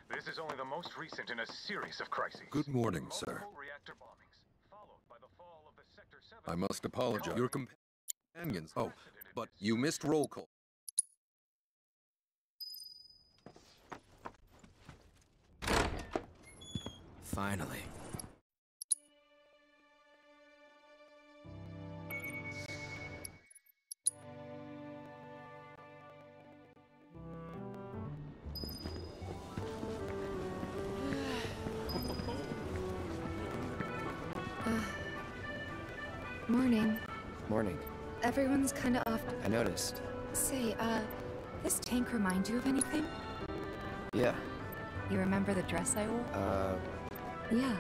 This is only the most recent in a series of crises. Good morning, sir. Multiple reactor bombings, followed by the fall of the Sector 7. I must apologize. Your companions. Oh, but you missed roll call. Finally. Morning. Morning. Everyone's kinda off. I noticed. Say, this tank remind you of anything? Yeah. You remember the dress I wore? Yeah.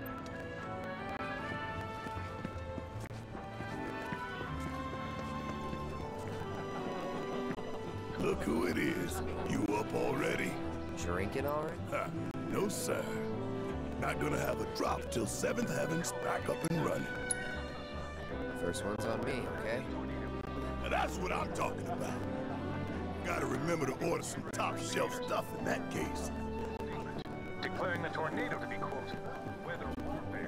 Look who it is. You up already? Drinking already? Ha, no, sir. Not gonna have a drop till 7th Heaven's back up and running. First one's on me, okay? Now that's what I'm talking about. Gotta remember to order some top shelf stuff in that case. Declaring the tornado to be, quote, weather warfare.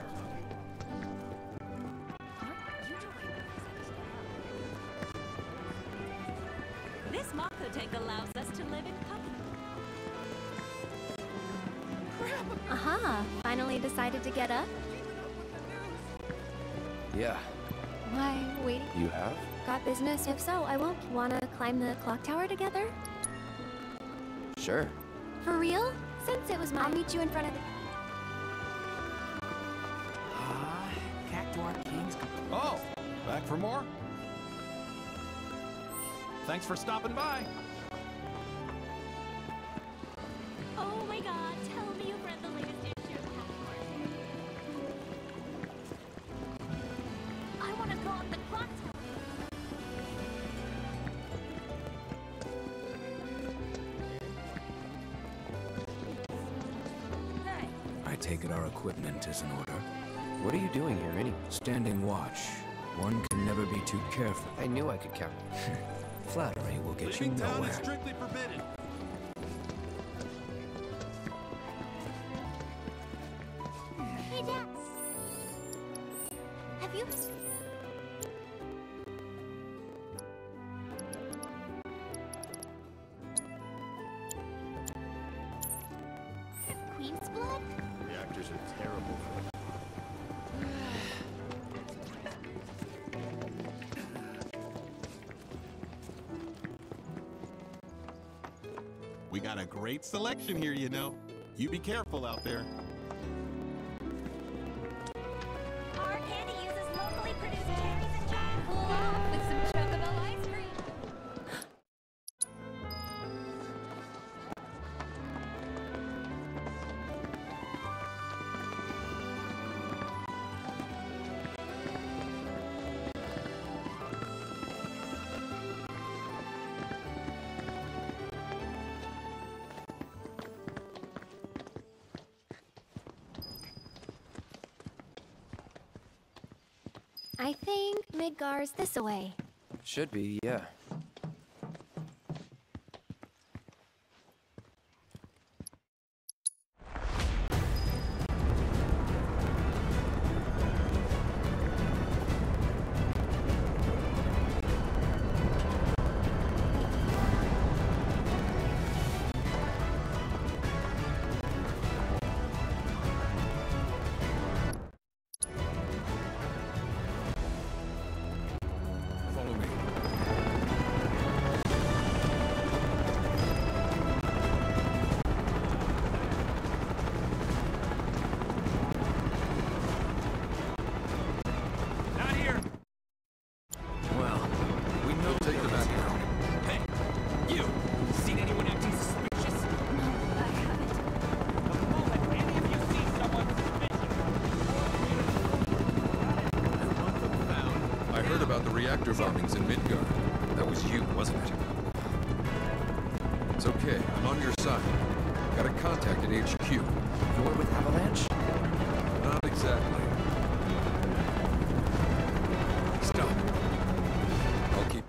This Mako tank allows us to live in comfort. Aha! Finally decided to get up? Yeah. Why, waiting? You have? Got business? If so, I won't. Wanna climb the clock tower together? Sure. For real? Since it was mine, I'll meet you in front of the... Cactuar Kings. Oh, back for more? Thanks for stopping by. Oh my god, tell me you've read the latest issue of Cactuar. I want to go up the clock tower. Hey. I take it our equipment is in order. What are you doing here, anyway? Standing watch. One can never be too careful. I knew I could count. Flattery will get you Leaving town nowhere. is strictly forbidden. Hey, Dad! Have you... Queen's blood? Reactors are terrible. We got a great selection here, you know. You be careful out there. Our candy uses locally produced cherries and jam. Cool off with some chocobo ice cream. I think Midgar's this way. Should be, yeah. Follow me. Not here. Well, we know Take the back now. Hey, you. Seen anyone acting suspicious? No, I haven't. The moment any of you see someone suspicious. I heard about the reactor bombings in Midgard. That was you, wasn't it? It's okay. I'm on your side. Got a contact at HQ. you're with Avalanche? Not exactly. Stop. I'll keep...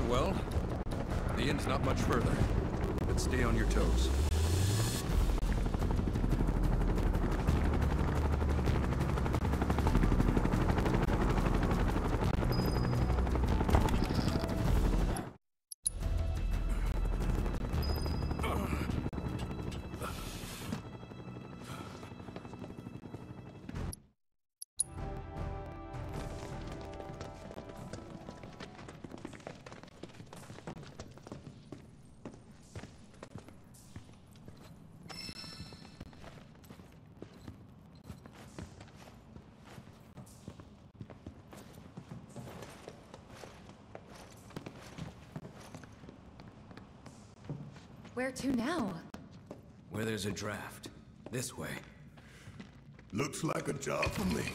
well, the end's not much further. But stay on your toes. Where to now? Where there's a draft. This way. Looks like a job for me.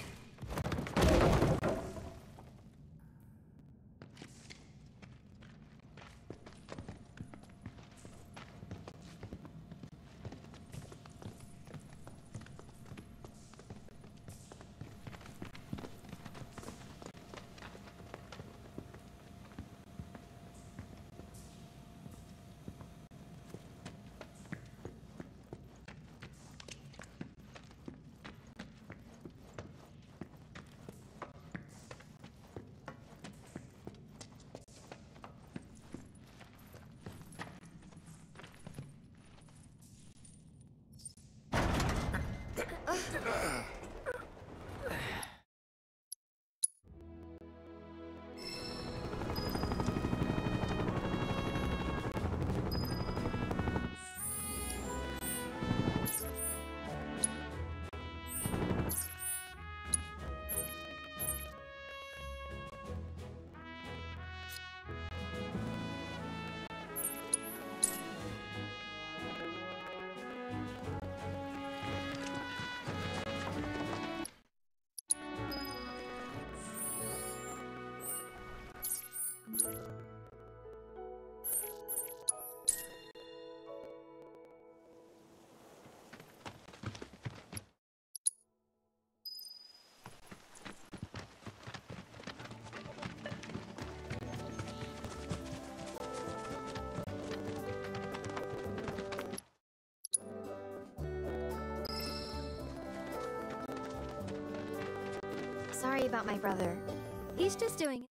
Sorry about my brother. He's just doing...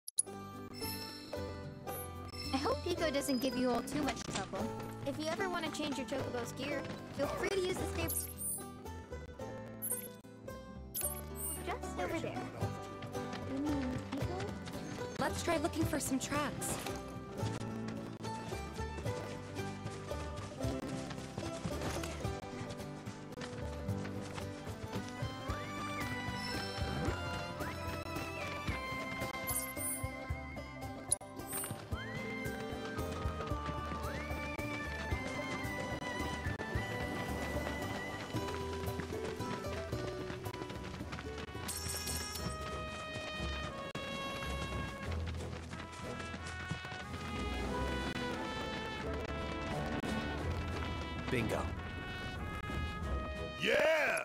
I hope Pico doesn't give you all too much trouble. If you ever want to change your Chocobo's gear, feel free to use the script just over there. You mean Pico? Let's try looking for some tracks. Bingo. Yeah!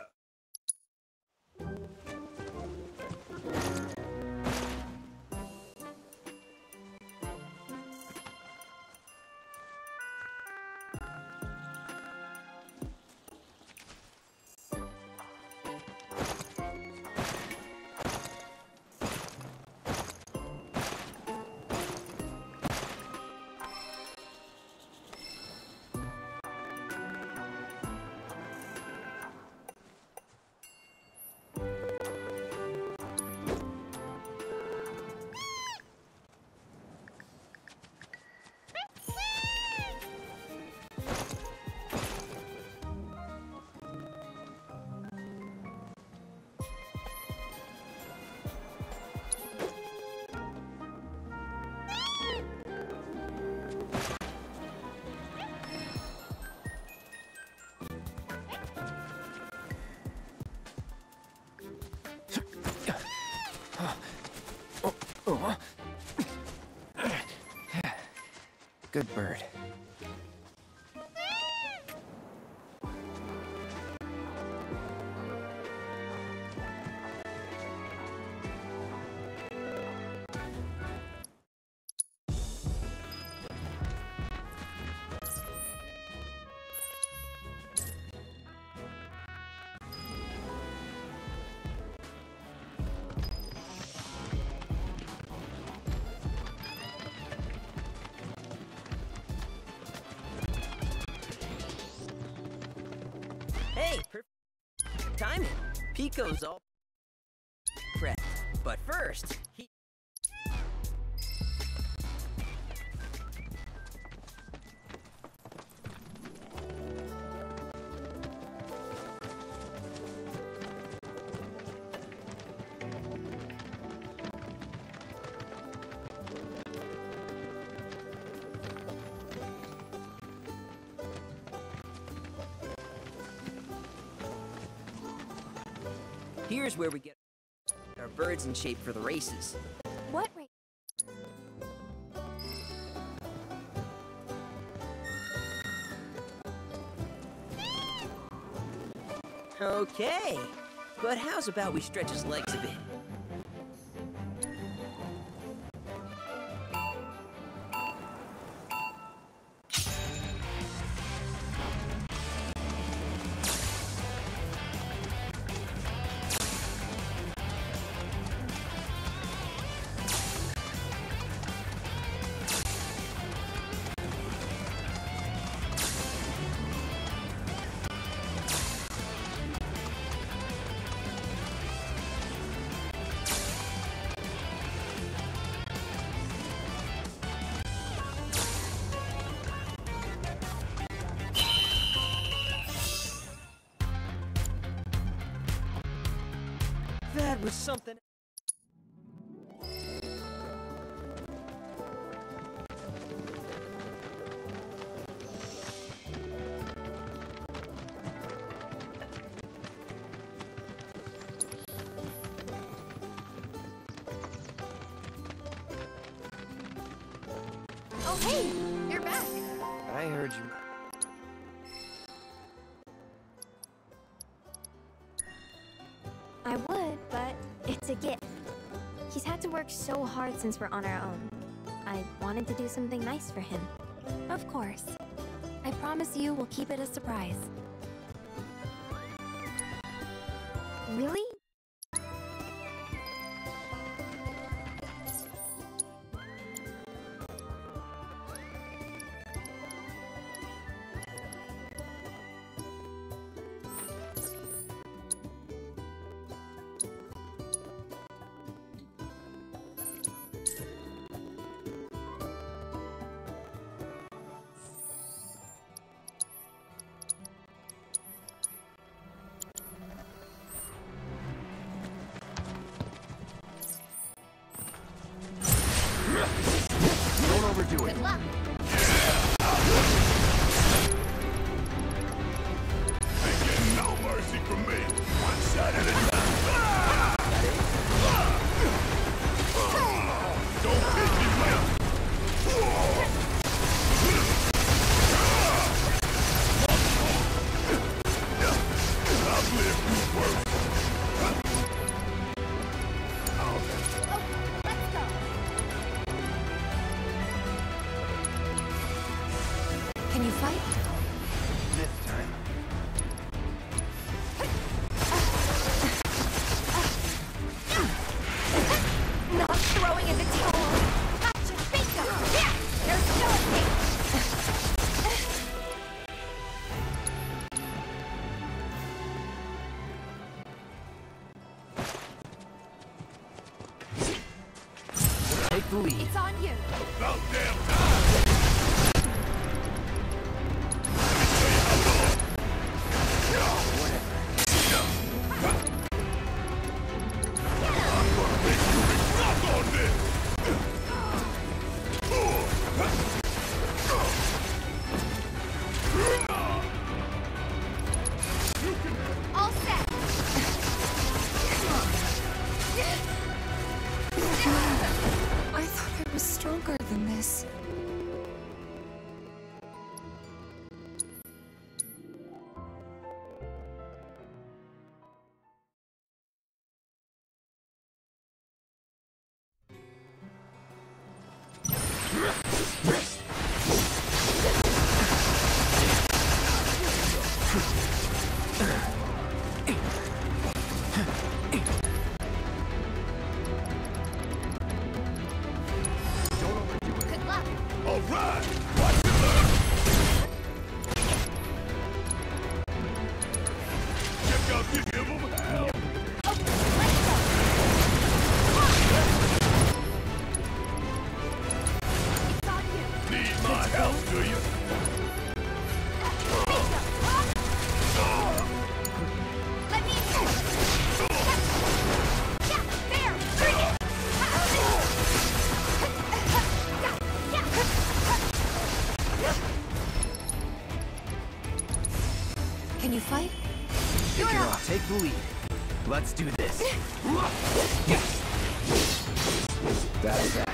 Good bird. Hey, perfect timing. Pico's all prepped. But first, he... Here's where we get our birds in shape for the races. What race? Okay, but how's about we stretch his legs a bit? That was something. Oh, hey! You're back. I heard you. I would, but it's a gift. He's had to work so hard since we're on our own. I wanted to do something nice for him. Of course. I promise you we'll keep it a surprise. Really? Don't overdo it. Good luck. Ain't getting no mercy from me. One shot at a time. Don't hit me, man. I've lived through worse. Let's go. Can you fight? This time. Not throwing in the towel. Gotcha. Bingo. Yeah. There's no escape. Take the lead. It's on you. About damn time. All set. I thought I was stronger than this. Good luck. All right. Watch it learn. Can you fight? Figure out. Take the lead. Let's do this. That's that.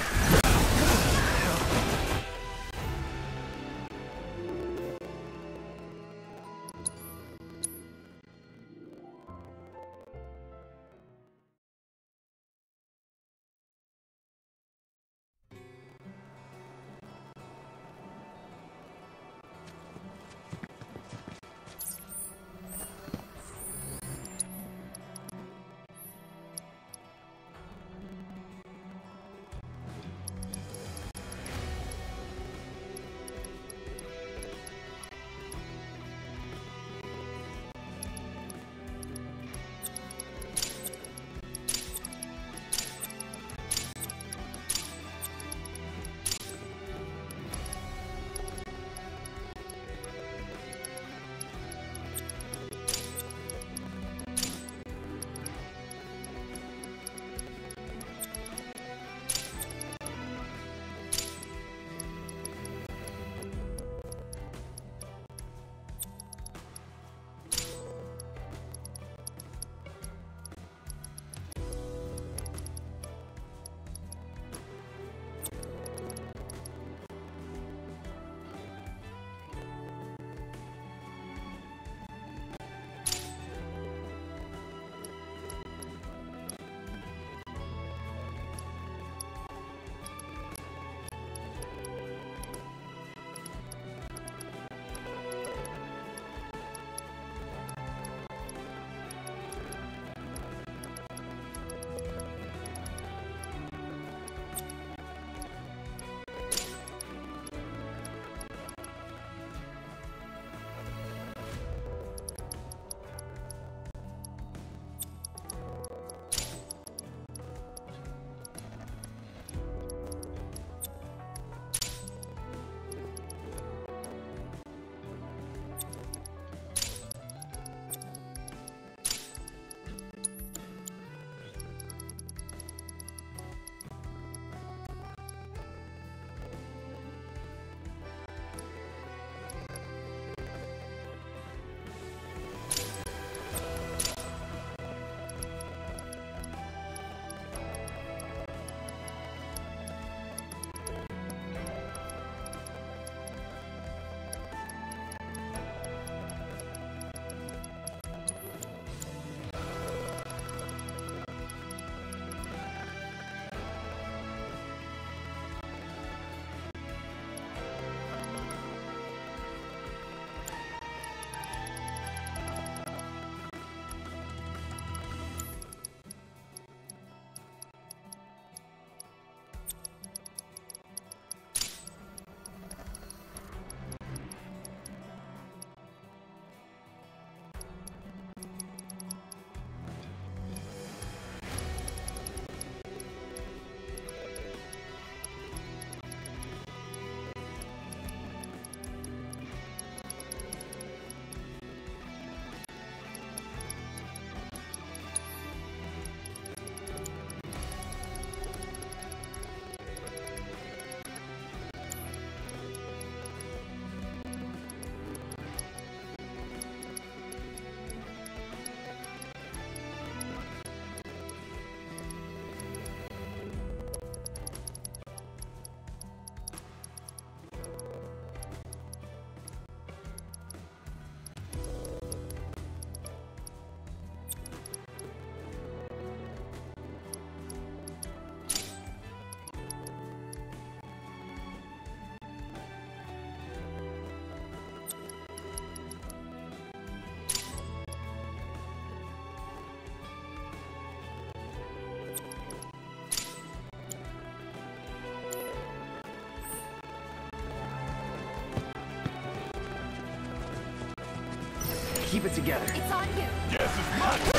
Keep it together. It's on you. Guess it's my turn.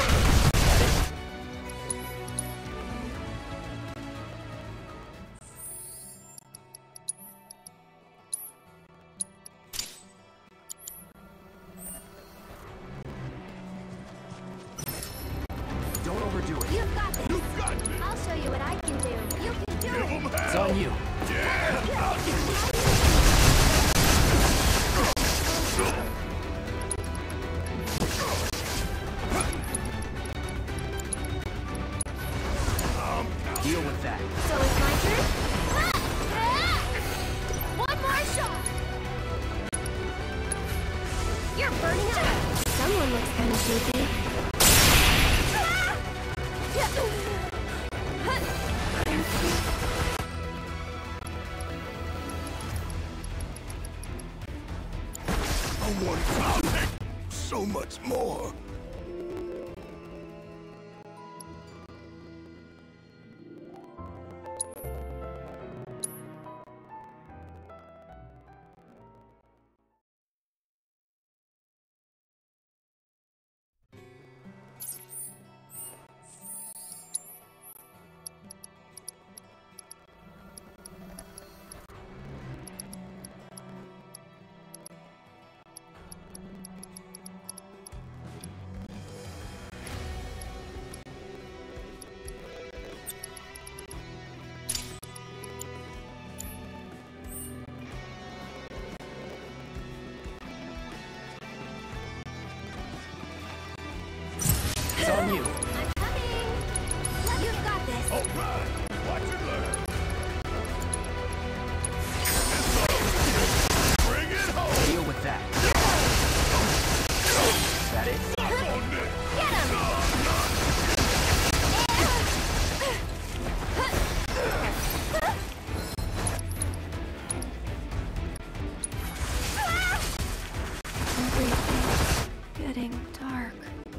Don't overdo it. You've got this. You got this. I'll show you what I can do. You can do Give it. 'em hell. It's on you. Yeah, I'll do it. You're burning up! Someone looks kind of sleepy. Someone coming! So much more! It's on you. I'm coming! You've got this! All right! Watch and learn! Bring it home! Deal with that. That it? Up on this! Get him! Everything's getting dark.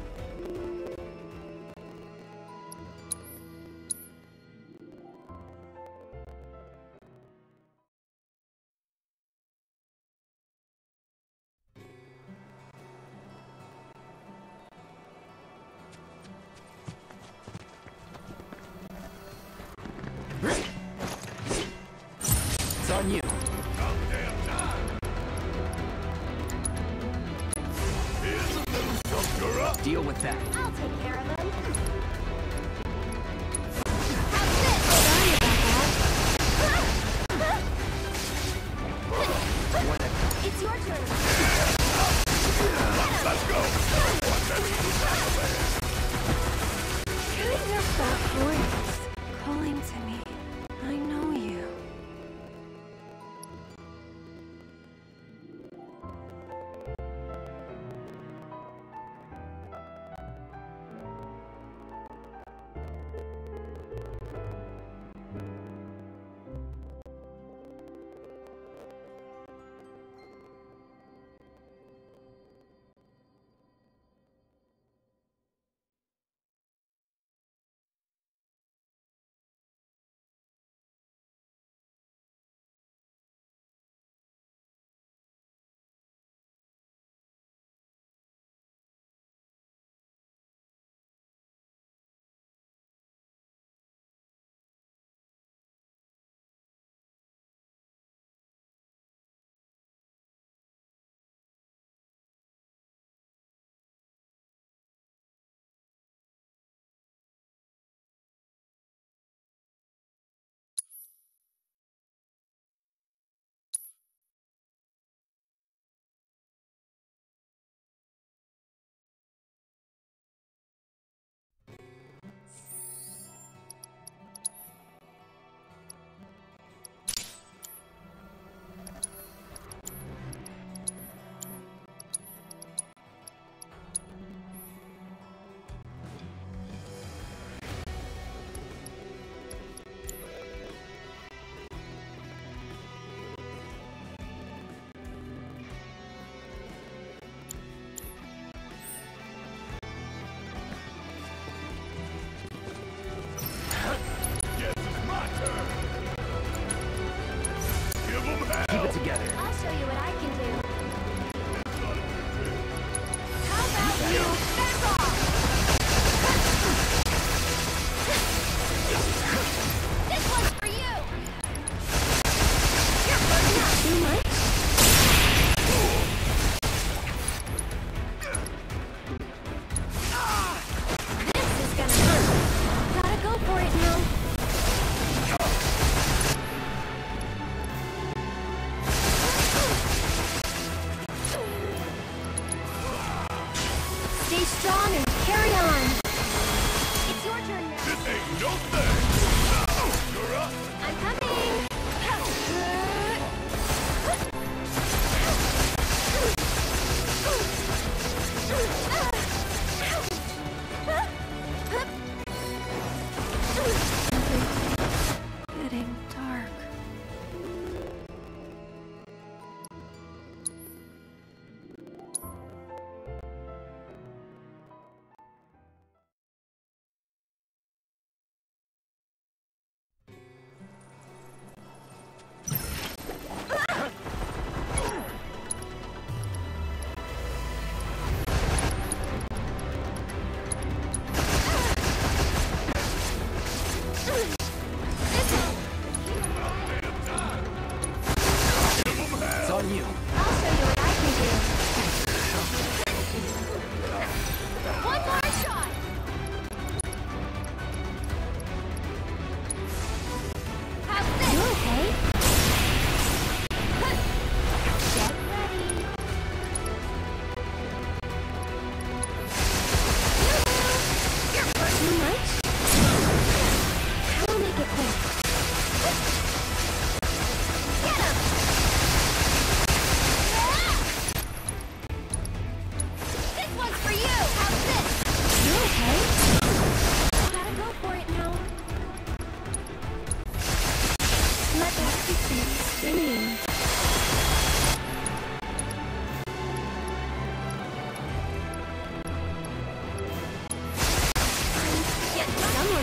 It's on you. Goddamn time! Here's a little sucker up! Deal with that. I'll take care of them. How's this? Sorry about that. It's your turn. Let's go! Watch that Kind of that voice calling to me. I know you. Keep it together. I'll show you what I can do. How about you back off? This one's for you. You're burning up too much. This is gonna hurt. Gotta go for it now. Stay strong and carry on. It's your turn now. This ain't no thing! Now, you're up! I'm coming.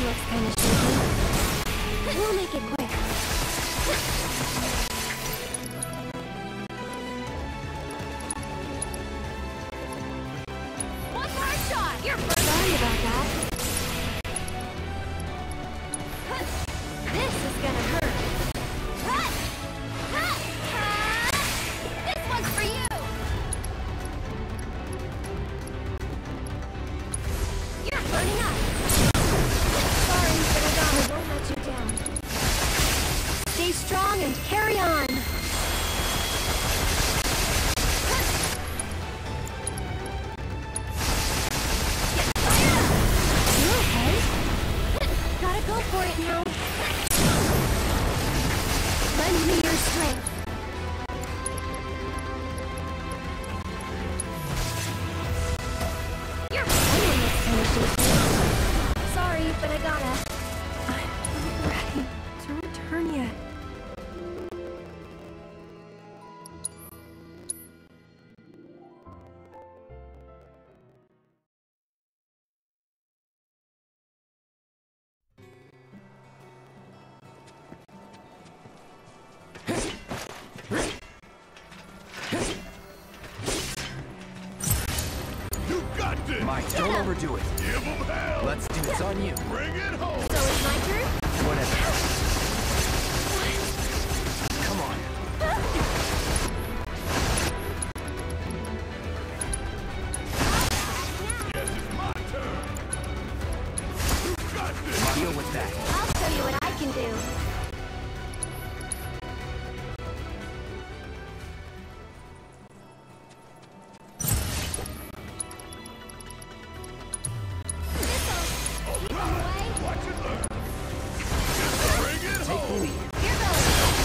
looks kinda shaky. We'll make it quick. One more shot! You're Sorry about that. This is gonna hurt. This one's for you! You're burning up. Sorry, but I won't let you down. Stay strong and carry on. You okay? Gotta go for it now. Lend me your strength. Someone looks kinda shaky. Sorry, but I gotta. I'm not ready to return yet. You got this! Mike, don't overdo it. Give him hell! Let's do it's on you. Bring it home! So it's my turn? Whatever. Come on. Yes, it's my turn! You got this! Deal with that. I'll show you what I can do. Watch it learn! Bring it Take the home! lead. Here goes.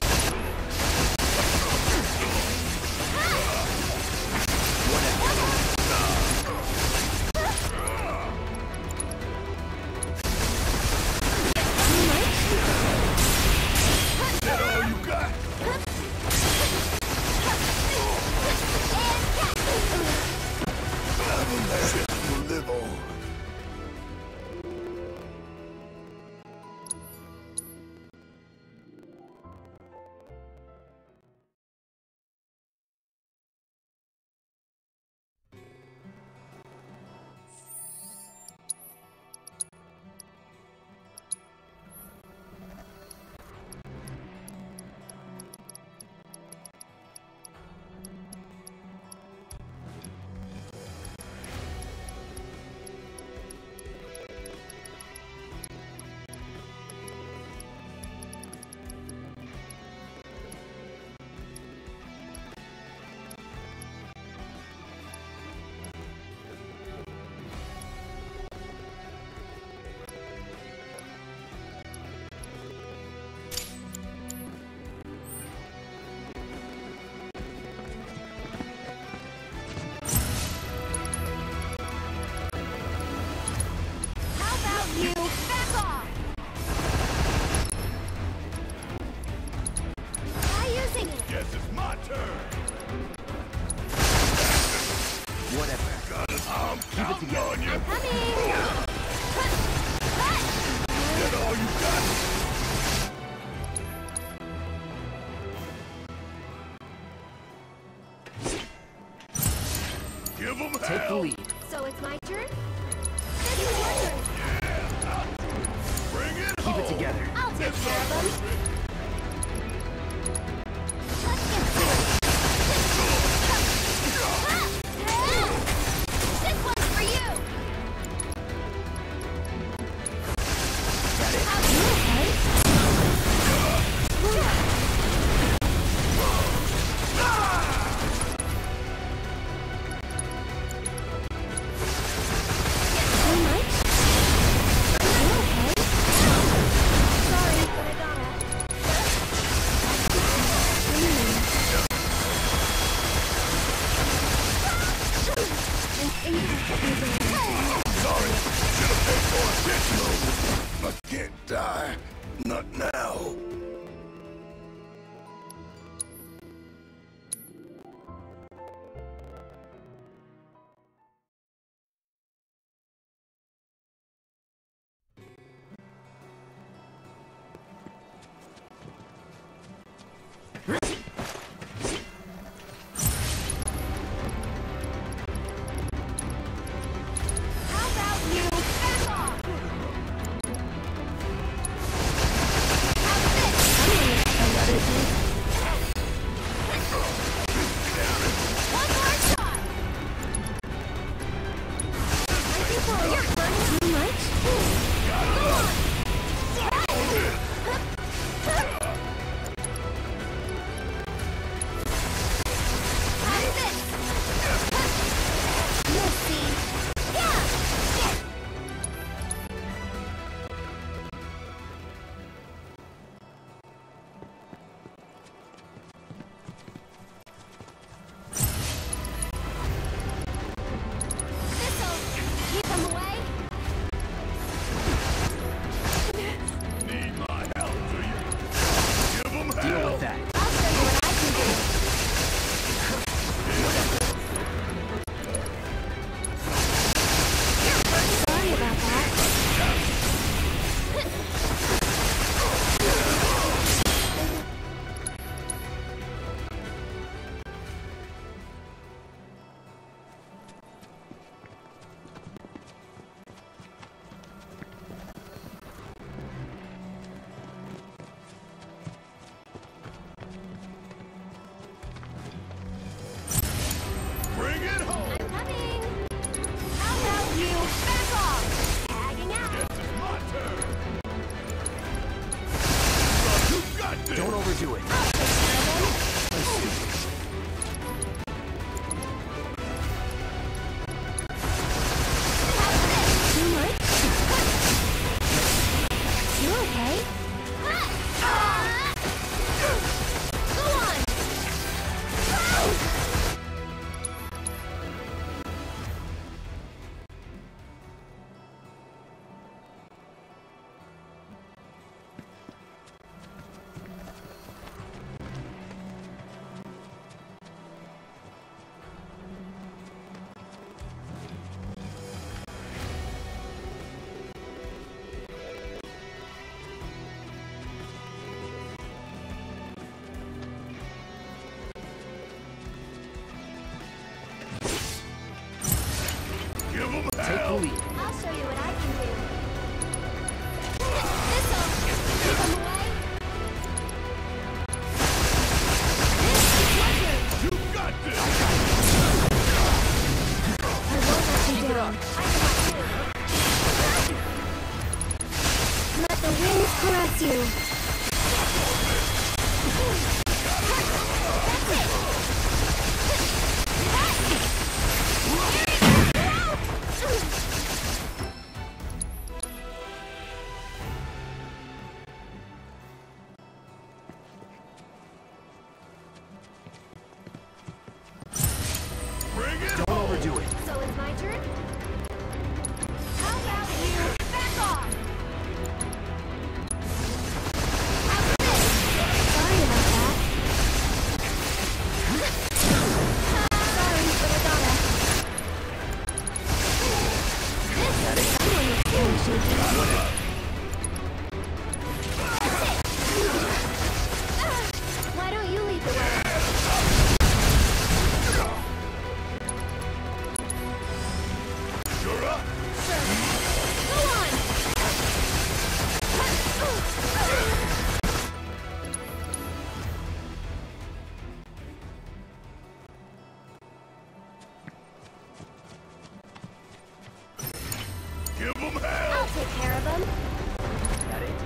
Is that all you got? Shit will live on. How about you back off? Try using it. Guess it's my turn. Whatever. I'm counting on you. Coming. Is that all you got? Give him Take the hell! lead. So it's my turn? This is your turn. Bring it Keep home! it together. I'll take This care of them. one's for me. Let's get to it. This one's for you! Got it. You okay? Too much? You okay? Sorry, but I gotta. Sorry, should have paid more attention. I can't die. Not now. You're burning too much. Go on. How's this? You'll see. Yeah. This'll keep them away. Need my help, do you? Give them hell! Deal with that. I'll show you what I can do. Sorry about that. Bring it home! I'm coming. How about you back off? Tagging out. Guess it's my turn! You got this! Don't overdo it. I'll take care of them. How's this? Too much? You okay? Go on. Give them Take the hell! lead. I'll show you what I can do. This'll keep them away. This is my turn. You got this! I won't let you down. I can too. Let the winds caress you. That's it. Bring it Don't home! overdo it. So it's my turn? How about you back off? How's this? Sorry about that. Sorry, but I gotta. This is someone is feeling shaky. That's it. Why don't you lead the way? You're up! Go on! Give them hell! I'll take care of them. That it?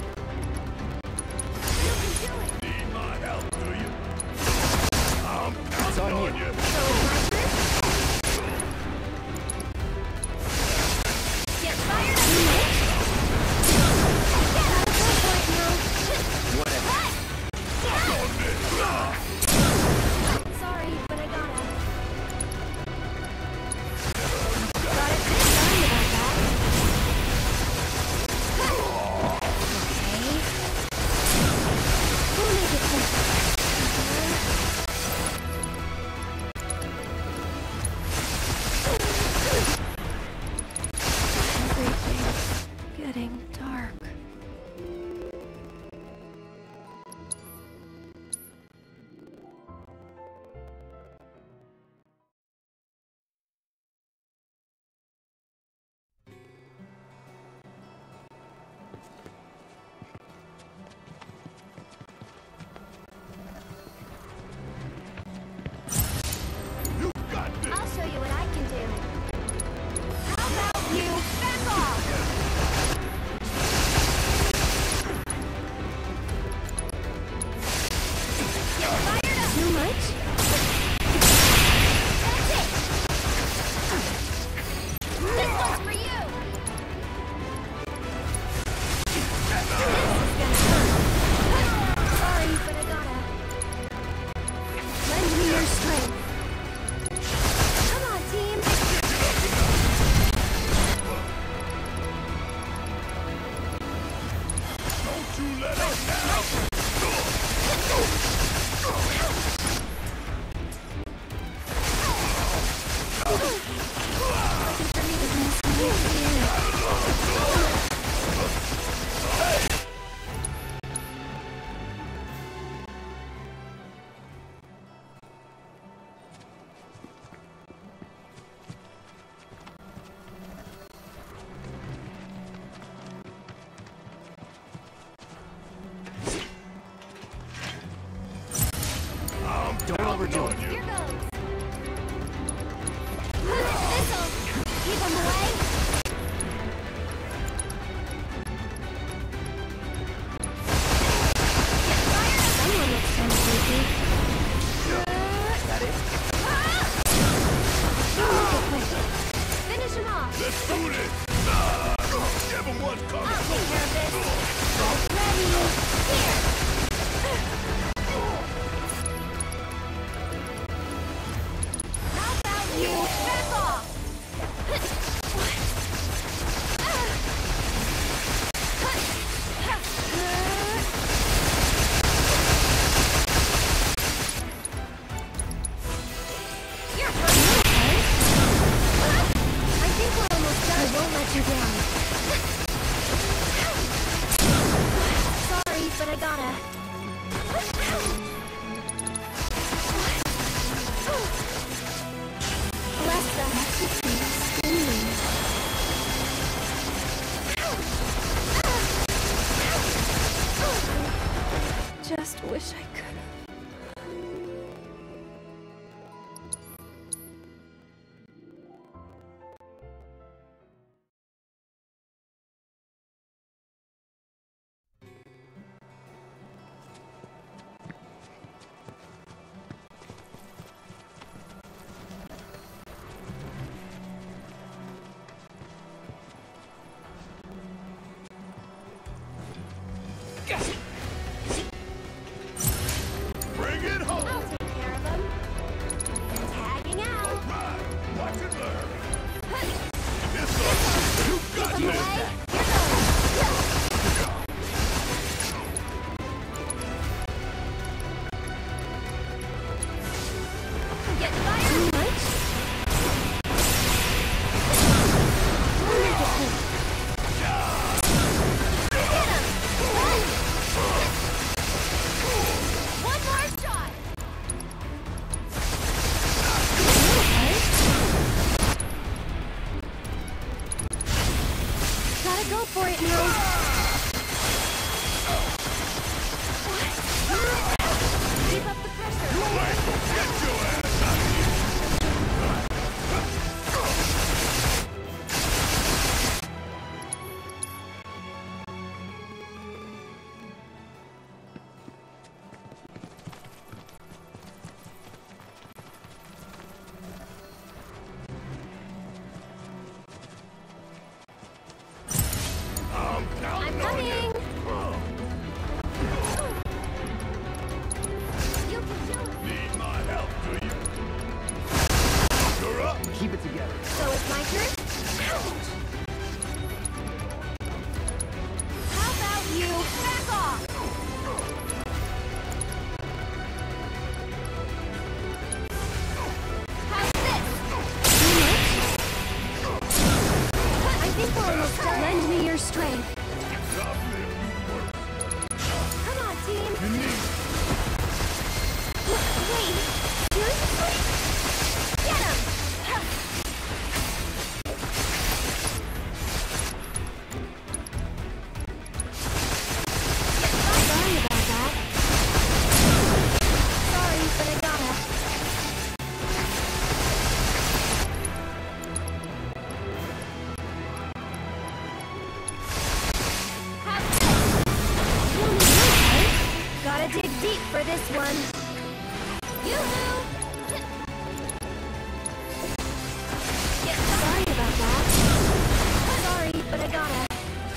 You can do it. Need my help, do you? I'm It's on counting on you. you! So it's my turn? Get fired up! Not a good point now. Whatever. On this! Sorry, but I gotta. Got it. Sorry about that. them away. Someone looks kind of sleepy. Got it? Finish him off. Let's do this! Give him one coming! I'll take care of this. Ready? Here. How about you back off? You're hurting. I think we're almost done. I won't let you down. Sorry, but I gotta. Bless them. Just wish I could. Bring it home! I'll take care of them. Tagging out. Right! Watch and learn! This you got Them this! away. Get fired. Too much? We'll make it quick. One more shot. Gotta go for it now. Keep up the pressure. Get your ass out of here! I'm coming. You can do it. Need my help, do you? You're up! Keep it together. So it's my turn? Ouch! How about you back off? How's this? I think we're almost done. Lend me your strength. Come on, team. You need Wait, seriously? Get him! Sorry about that. Sorry, but I gotta. How's this? Okay. Gotta dig deep for this one. Yoo-hoo! Get Sorry about that. Sorry, but I gotta.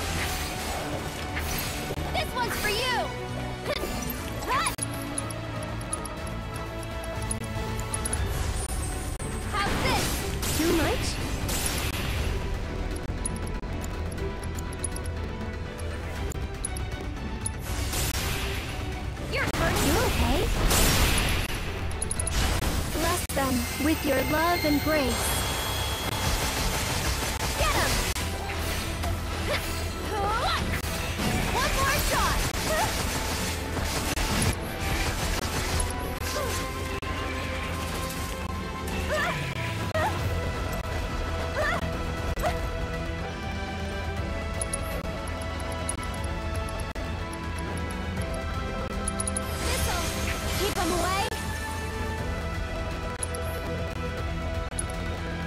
This one's for you! Hut! How's this? Too much? You're hurting. You okay? Bless them with your love and grace. Get him! One more shot! This'll keep him away.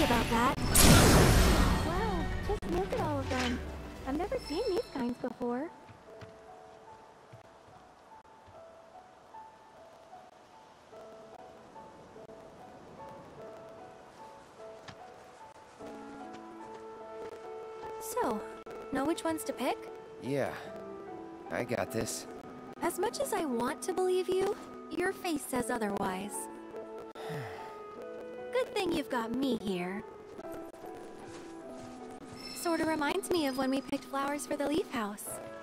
about that. Wow, just look at all of them. I've never seen these kinds before. So, know which ones to pick? Yeah, I got this. As much as I want to believe you, your face says otherwise. Good thing you've got me here. Sorta reminds me of when we picked flowers for the Leaf House.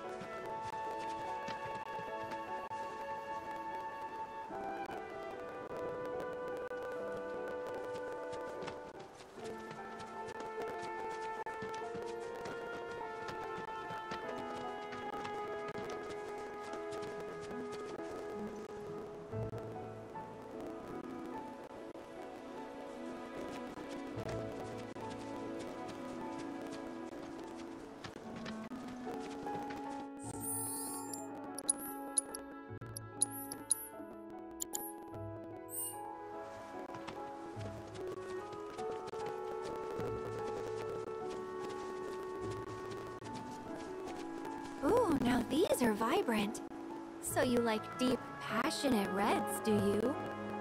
Ooh, now these are vibrant. So you like deep, passionate reds, do you?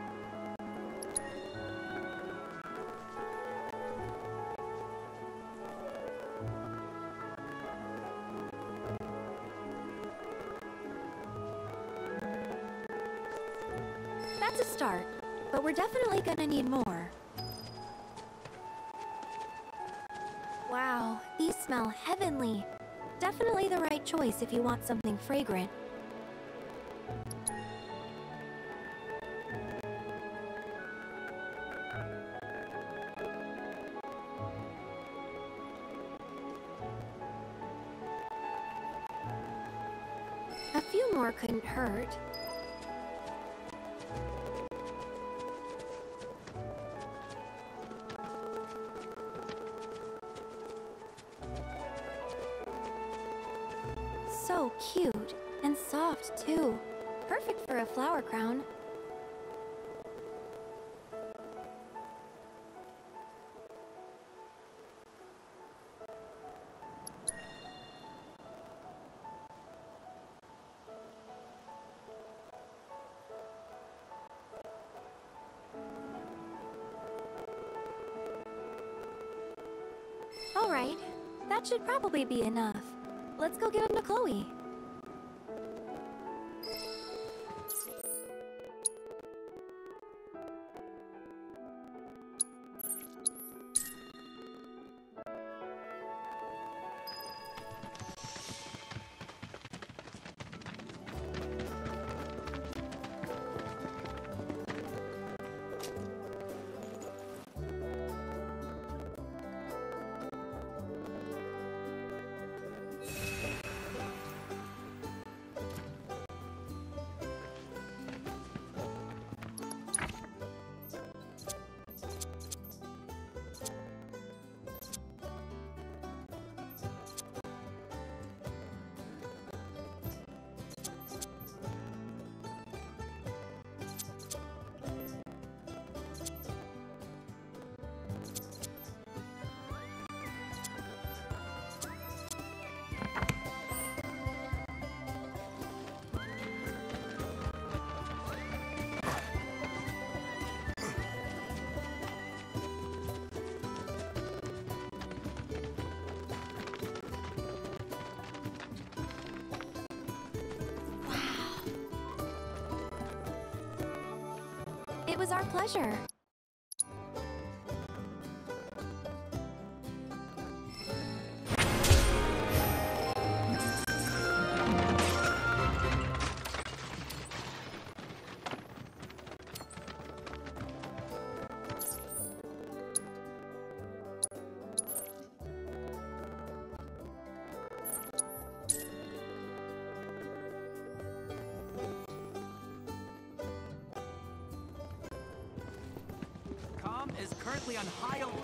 That's a start, but we're definitely gonna need more. Wow, these smell heavenly. Definitely the right choice if you want something fragrant. A few more couldn't hurt. So cute, and soft too. Perfect for a flower crown. Alright, that should probably be enough. Let's go give them to Chloe. It was our pleasure. Is currently on high alert.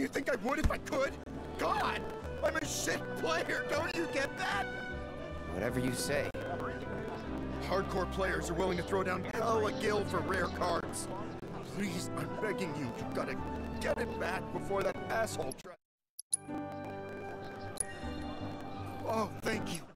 think I would if I could? God! I'm a shit player, don't you get that? Whatever you say. Hardcore players are willing to throw down hella gil for rare cards. Please, I'm begging you, you gotta get it back before that asshole tries. Oh, thank you.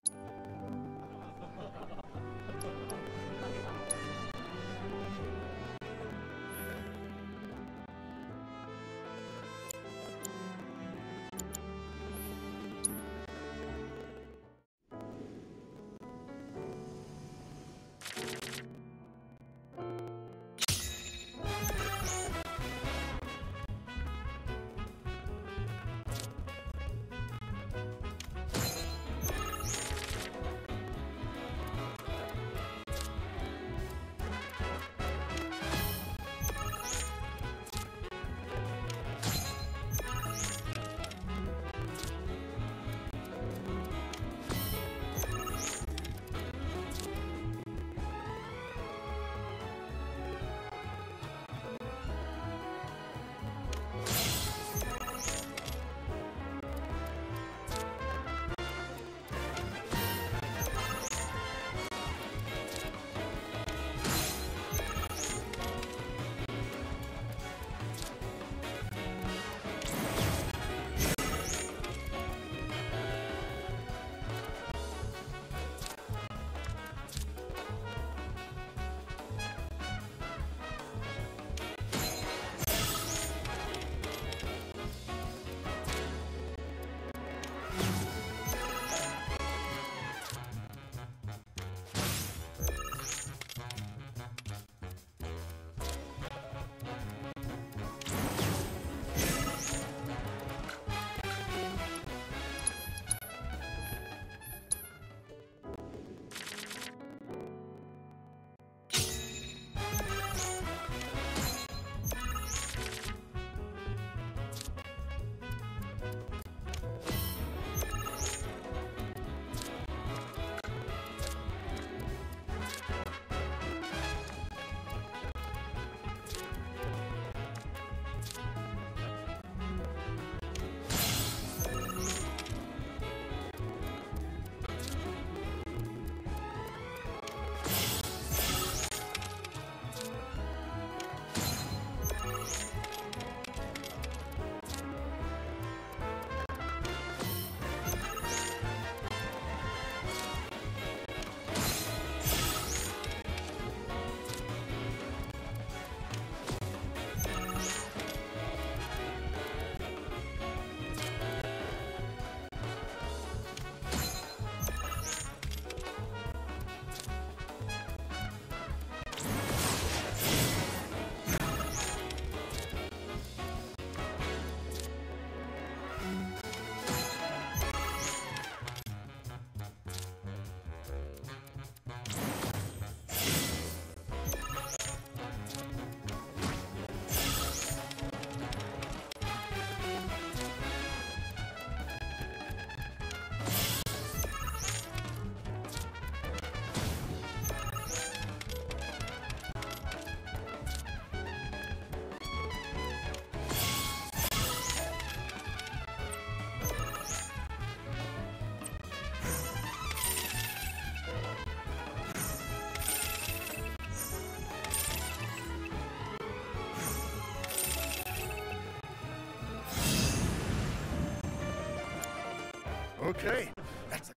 Okay, that's a...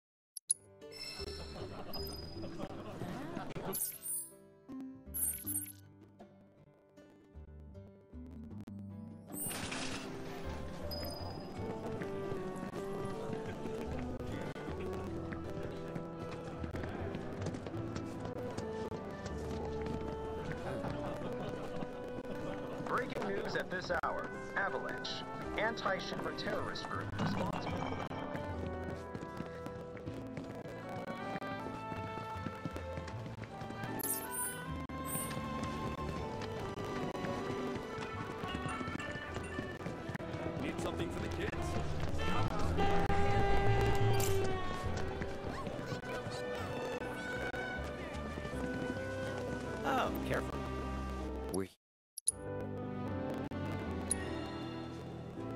Breaking news at this hour. Avalanche, anti-Shinra terrorist group responsible. Need something for the kids? Oh, careful. We're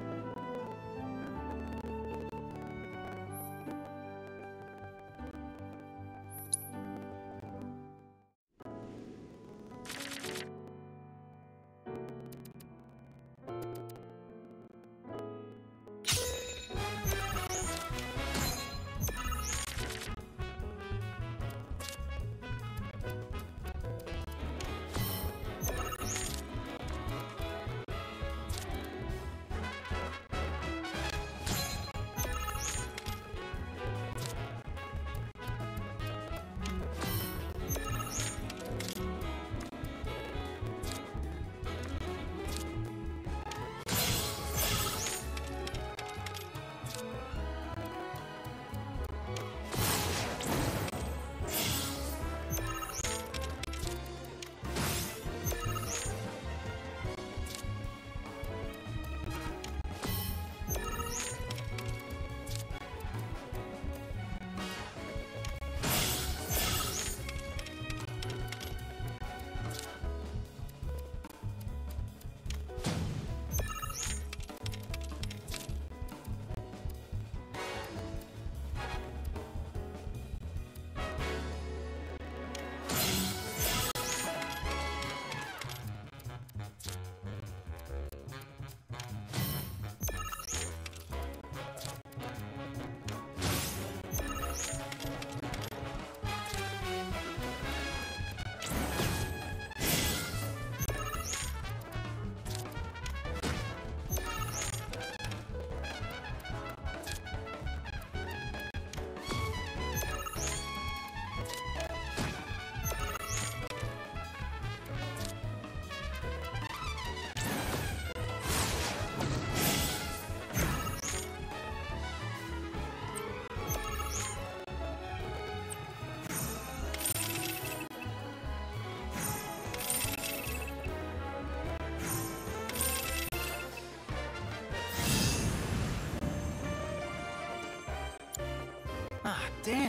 Damn!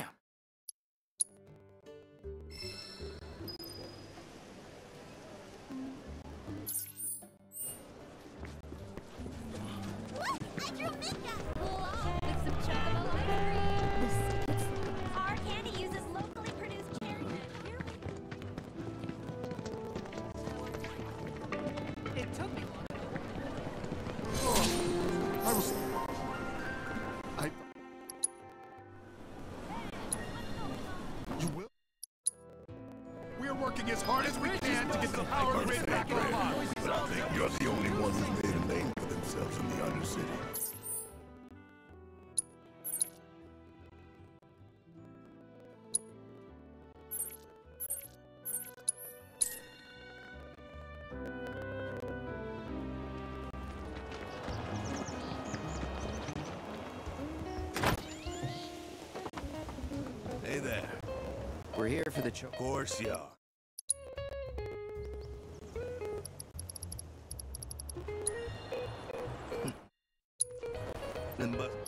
Cool off with some chocolate ice cream. Our candy uses locally produced cherries and It took me You will? We're working as hard as we can to get the power grid back online. But I think you're the only one who's made a name for themselves in the Undercity. Hey there. We're here for the Of course you are. And but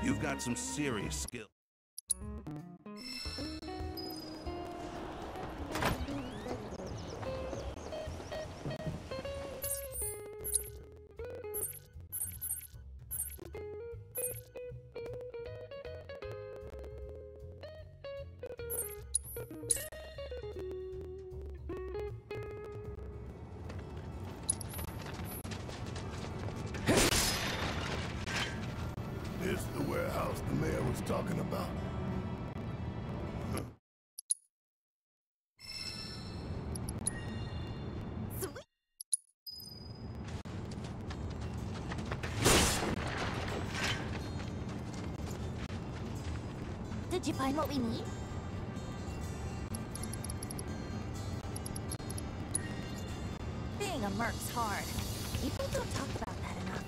You've got some serious skill. This the warehouse the mayor was talking about. Did you find what we need? Being a merc's hard. People don't talk about that enough.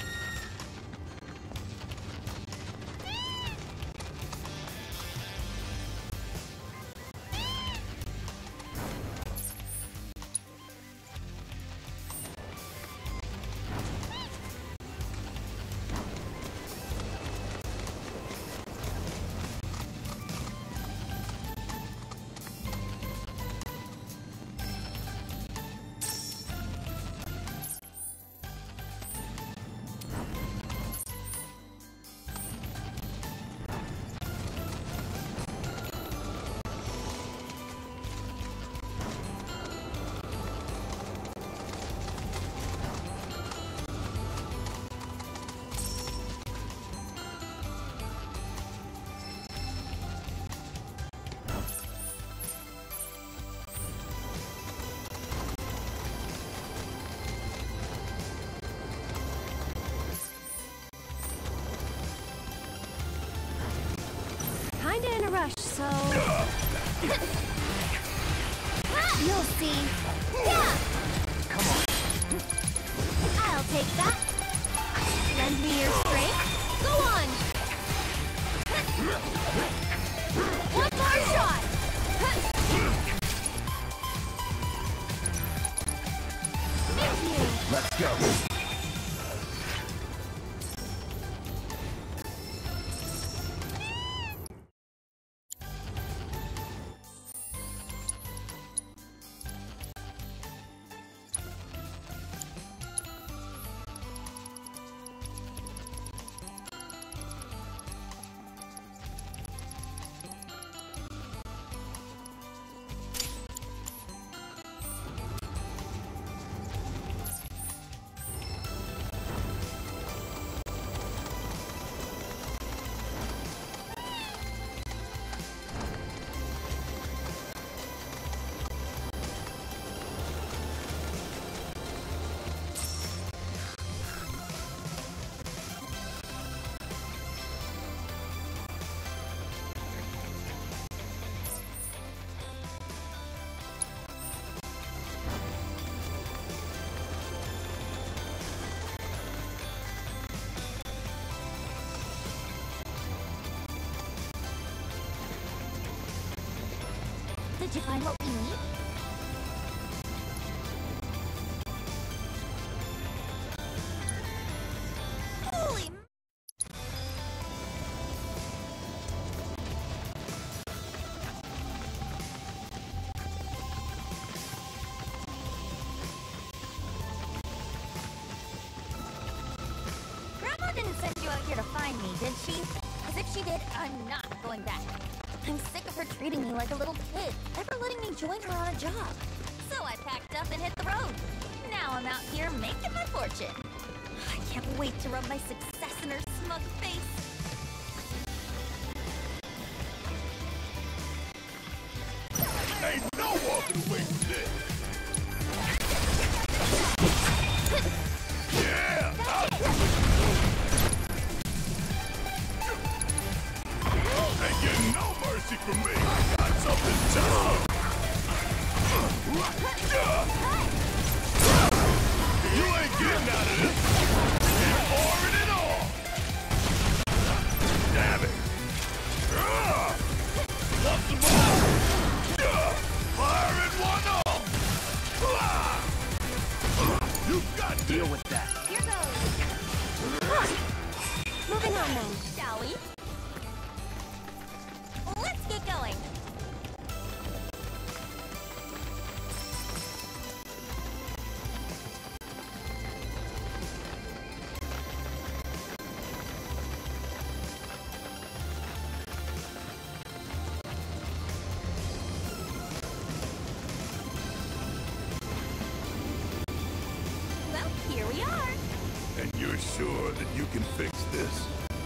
Kinda in a rush, so... You'll see. Yeah! Come on. I'll take that. Lend me your strength. Go on! One more shot! Thank you! Let's go. Did you find what we need? Holy m- Grandma didn't send you out here to find me, did she? Because if she did, I'm not going back. I'm sick of her treating me like a little kid, never letting me join her on a job. So I packed up and hit the road. Now I'm out here making my fortune. I can't wait to rub my success in her smug face. Ain't no walking away from this. Yeah! Ain't getting no mercy from me. I got something tough. You ain't getting out of this. You're pouring it all. Damn it. Want some more? Fire it one off. You got Deal with that. Here goes. Moving on then. Shall we? sure that you can fix this?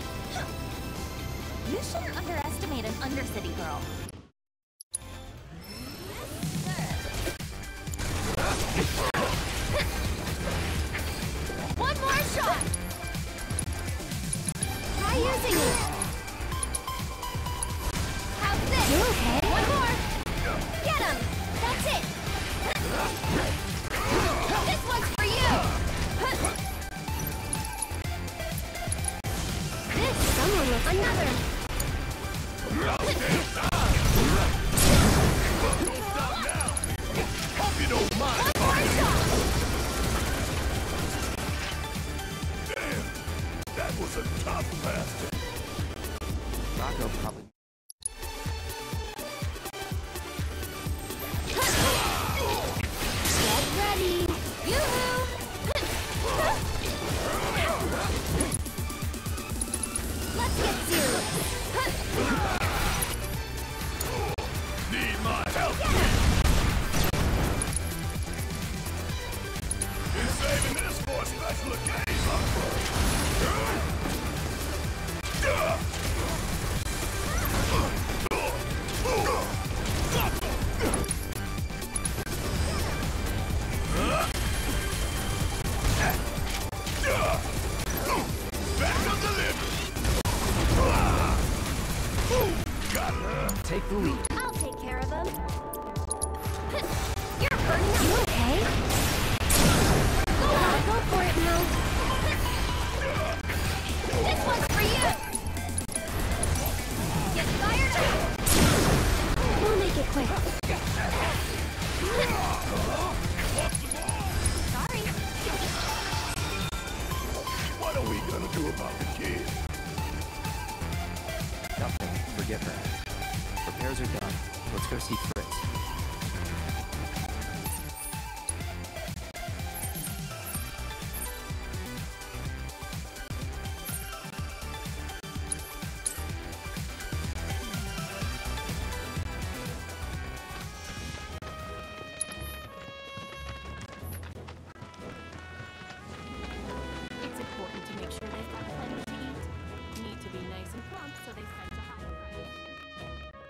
You shouldn't underestimate an Undercity girl. One more shot! Try using it! How's this? You okay? One more! Get him! That's it! This one's for you! This someone looks another! Hope you don't mind. One more shot! Damn, that was a tough bastard. Rocco probably. Get ready! Yoo-hoo! Let's get serious! Need my help. Been saving this for a special occasion. Back of the liver. Take the lead. I'll take care of him. You're burning up! You okay? Go for it, Mel. This one's for you! Get fired up! We'll make it quick. Sorry. What are we gonna do about the kid? Nothing. Forget that. Repairs are done. Let's go see Fritz. It's important to make sure they've got plenty to eat. Need to be nice and plump so they spend a high price.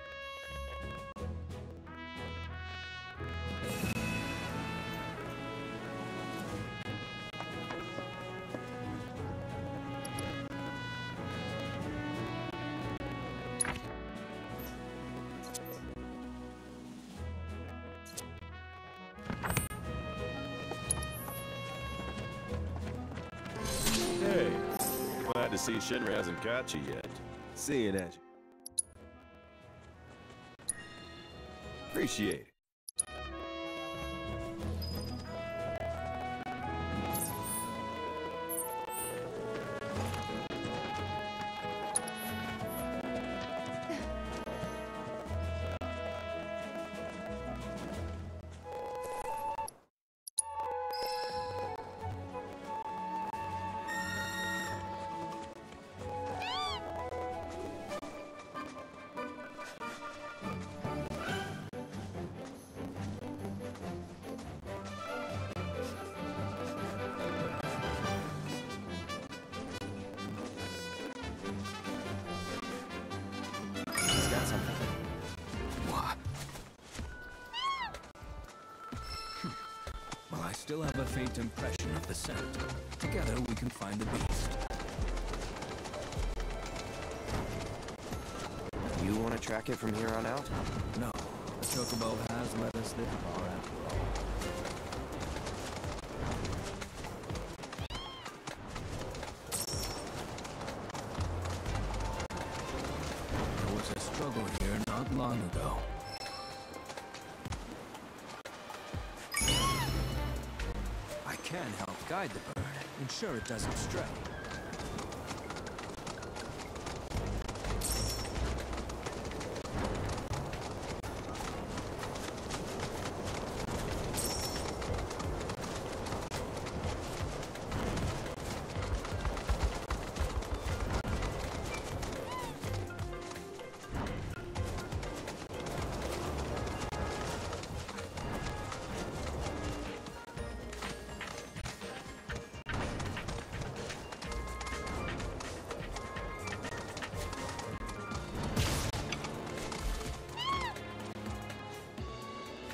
Hey, glad to see Shinra hasn't got you yet. Seeing at you. Appreciate it. He's got something. What? Well, I still have a faint impression of the scent. Together we can find the beast. You want to track it from here on out? No. The Chocobo has let us this far after all. There was a struggle here not long ago. I can help guide the bird, ensure it doesn't stray.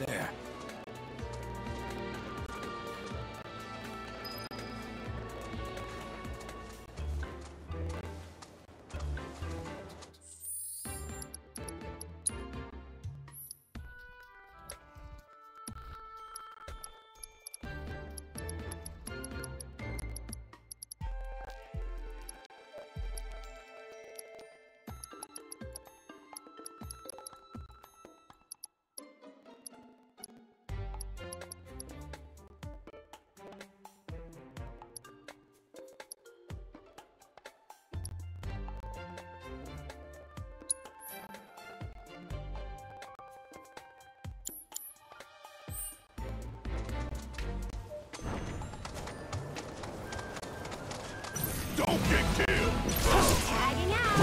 There. Don't get killed! Tagging out!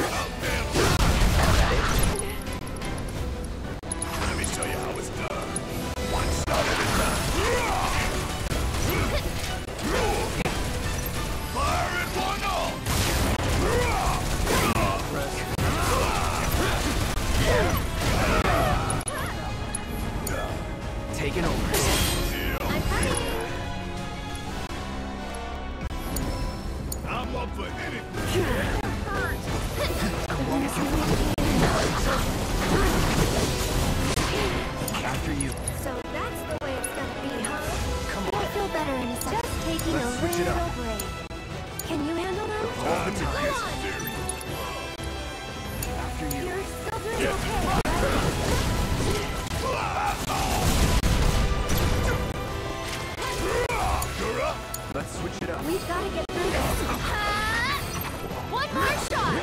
Let me show you how it's done. One shot at a time. Fire at one all! Taking over. I'm up for anything. After you. So that's the way it's gonna be, huh? Come on. I feel better in a second. Just taking Let's a switch it little up. break. Can you handle that? All the time. Come on! After you. You're still doing okay, You're up. Let's switch it up. We've gotta get through this. One more shot!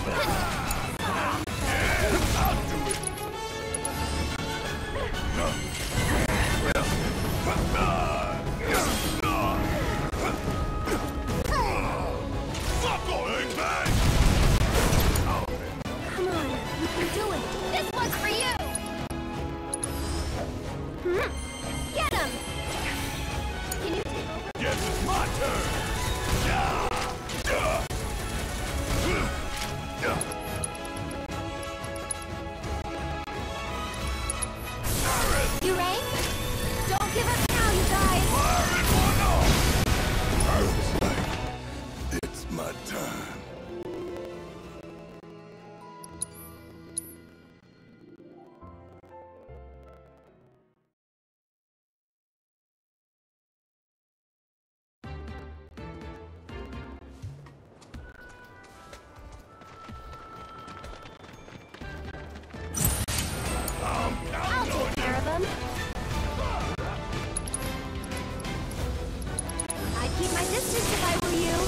I'll do it. Fuck all bang bang! Come on, you can do it. This one's for you! Get him! Can you take over? Guess it's my turn. You ready? Don't give up now, you guys! Fire at one all! It's my time. I'll take care of him. I'd keep my distance if I were you.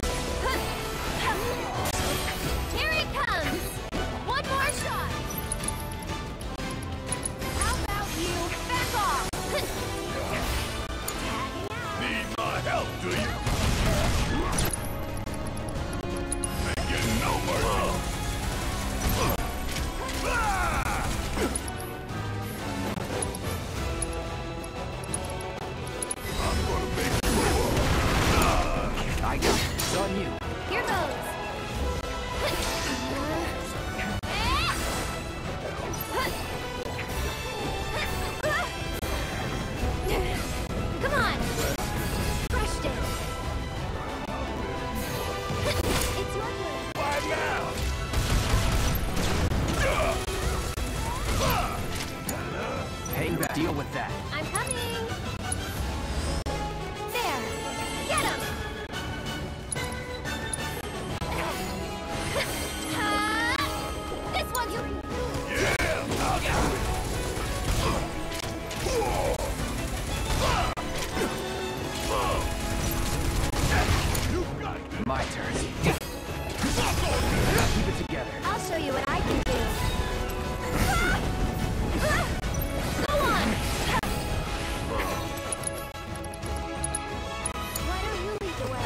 Here he comes! One more shot! How about you back off? Need my help, do you? Ain't getting no mercy. I'm gonna make you I got it. It's on you. Here goes! Come on. Crushed it. It's your turn. Why now? Hang back. Deal with that. I'm coming. There. Get him! This one's your... Yeah, I'll do it. You got this. My turn. Keep it together. I'll show you what I can do. Go on! Why don't you lead the way?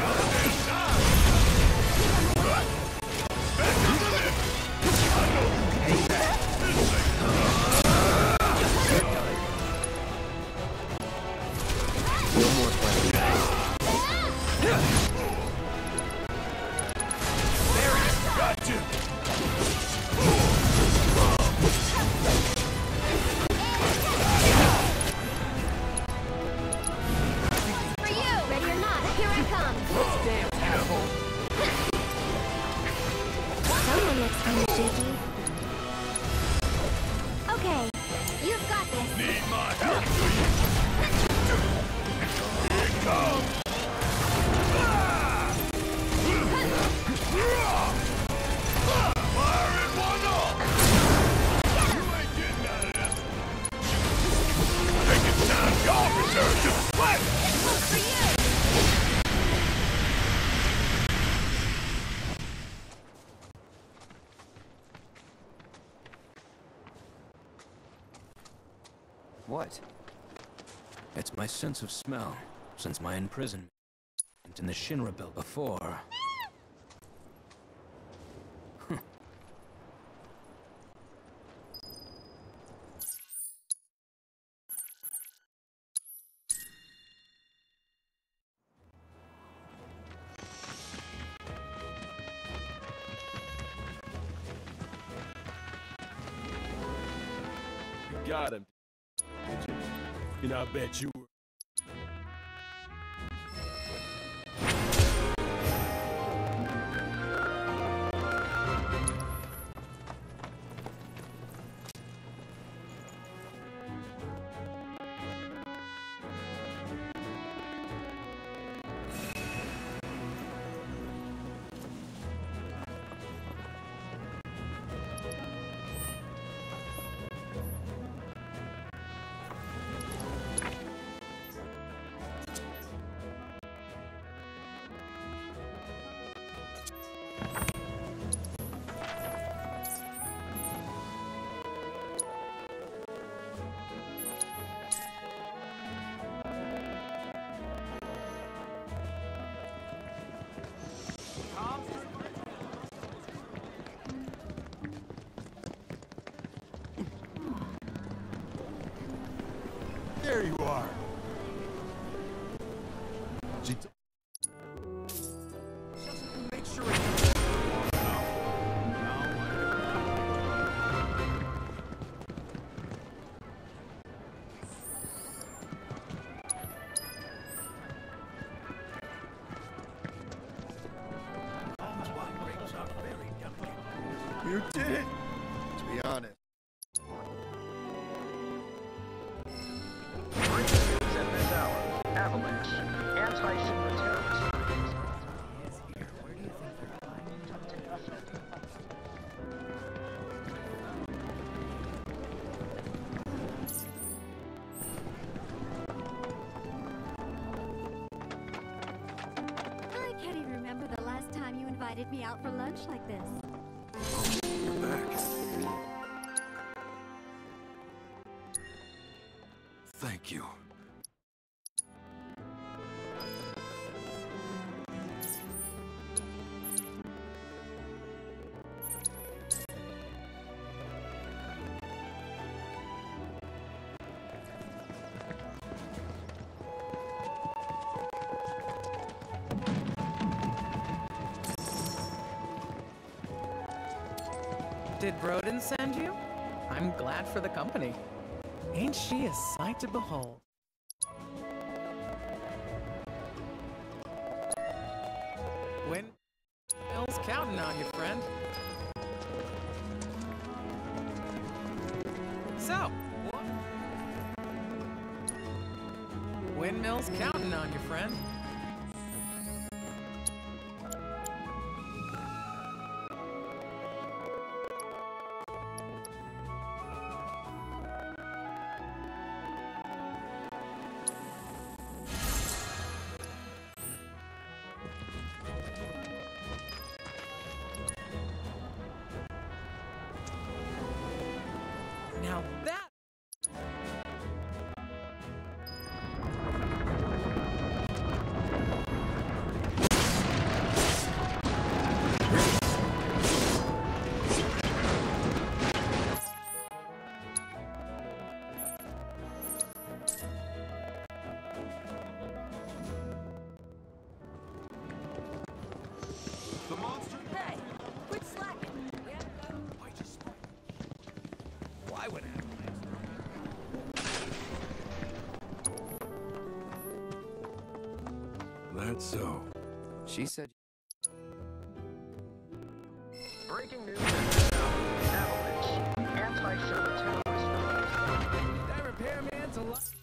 Hang back. No more playing. Gotcha. Just what? For you! What? It's my sense of smell, since my imprisonment in the Shinra Belt before. You got him. You know, I bet you were. There you are. Make sure you did it. To be honest. Breaking news at this hour. Avalanche. Anti-Shinra terrorist groups. I can't even remember the last time you invited me out for lunch like this. You're back. Thank you. Did Broden send you? I'm glad for the company. Ain't she a sight to behold? Windmill's counting on you, friend. So, Windmill's counting on you, friend. Now that... The monster. Hey, quit slacking. Why would That's so. She said. Breaking news at this hour. Avalanche. Anti-Shinra terrorist groups. That repairman's alive.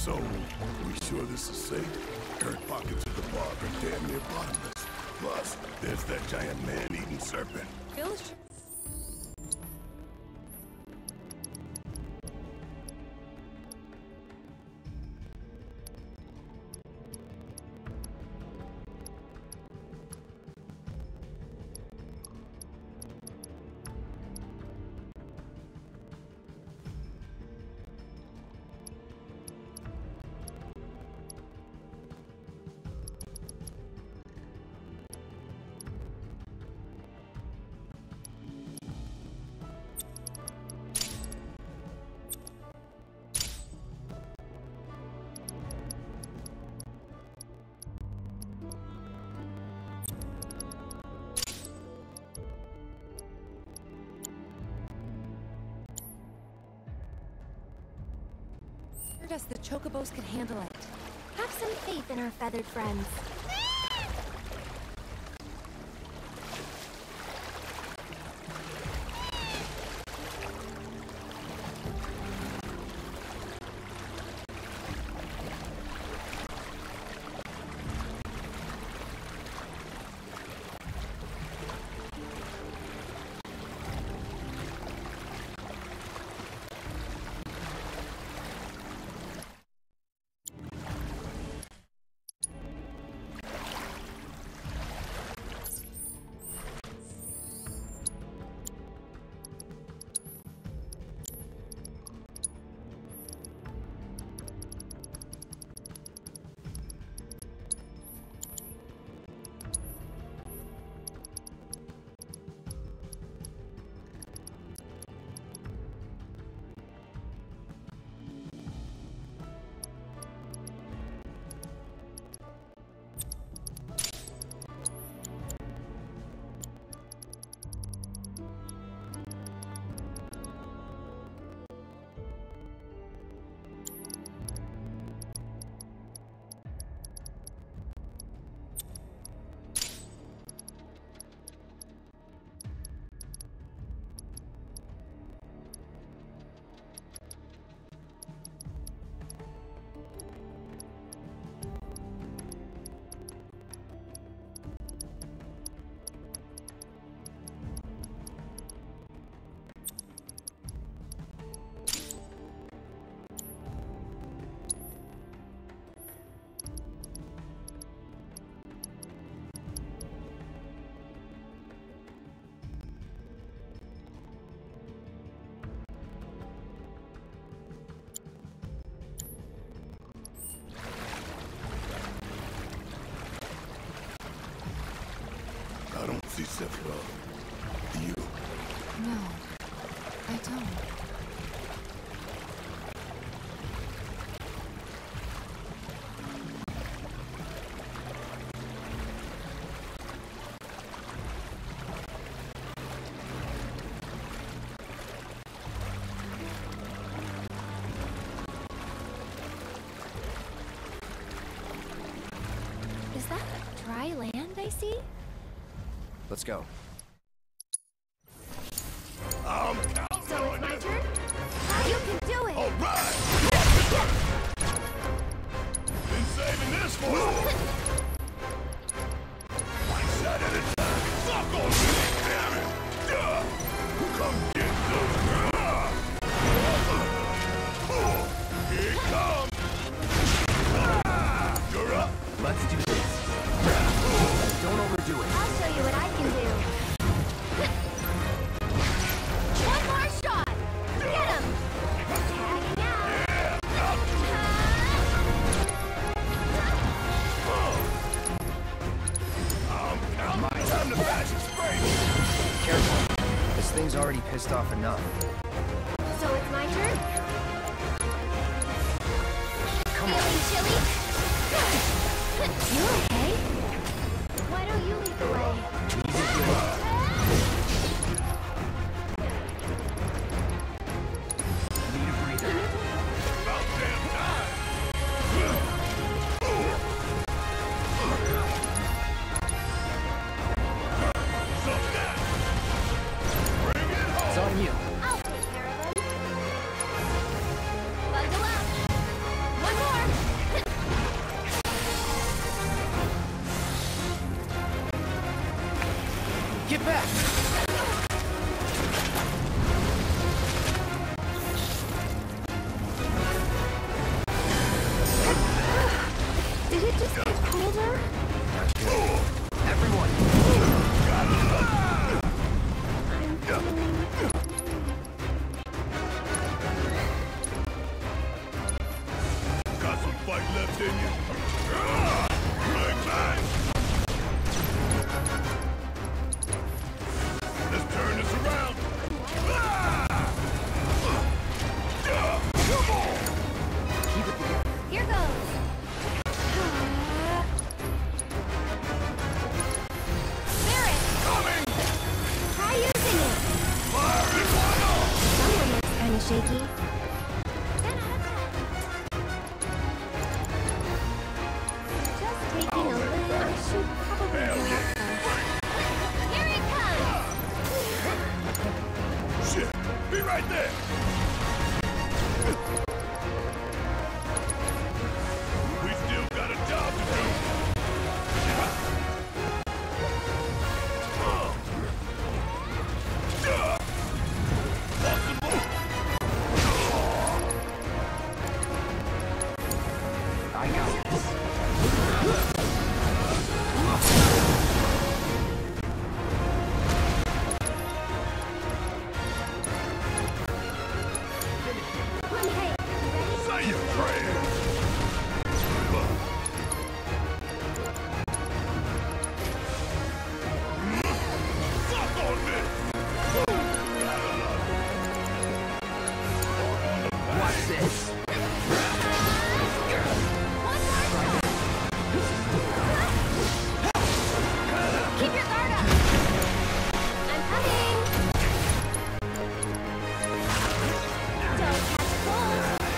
So, we sure this is safe? Air pockets at the bar are damn near bottomless. Plus, there's that giant man-eating serpent. Bill's us the chocobos can handle it. Have some faith in our feathered friends. I don't see Sephiroth. Do you? No, I don't. Is that dry land I see? Let's go. I'm So it's my turn? You can do it! Alright! Been saving this for you! One shot at a time! Suck on me, damn it! Come get those! Here it comes! You're up! Let's do this. Don't overdo it. I'll show you what I can do. One more shot! Get him! Tagging out! Time to bash and spray! Careful. This thing's already pissed off enough. So it's my turn? Come on. Feeling chilly? You okay? Why don't you lead the way? Need a breather. About damn time! So that! Bring it home! It's on you. I'll take care of him. Bundle up. One more. back! Did it just get colder? Everyone! Got some fight left in you? Bang, bang! Let's turn this around! Come on! Here goes. Spirit! Coming! Try using it. Fire in one off! Someone looks kind of shaky. Just taking a little. I should probably Hell go yeah. outside. Here it comes! Shit! Be right there! We still got a job to do! I got this. Hey, Say your prayers! Suck on me! Watch this. keep your guard up! I'm coming! Don't catch cold!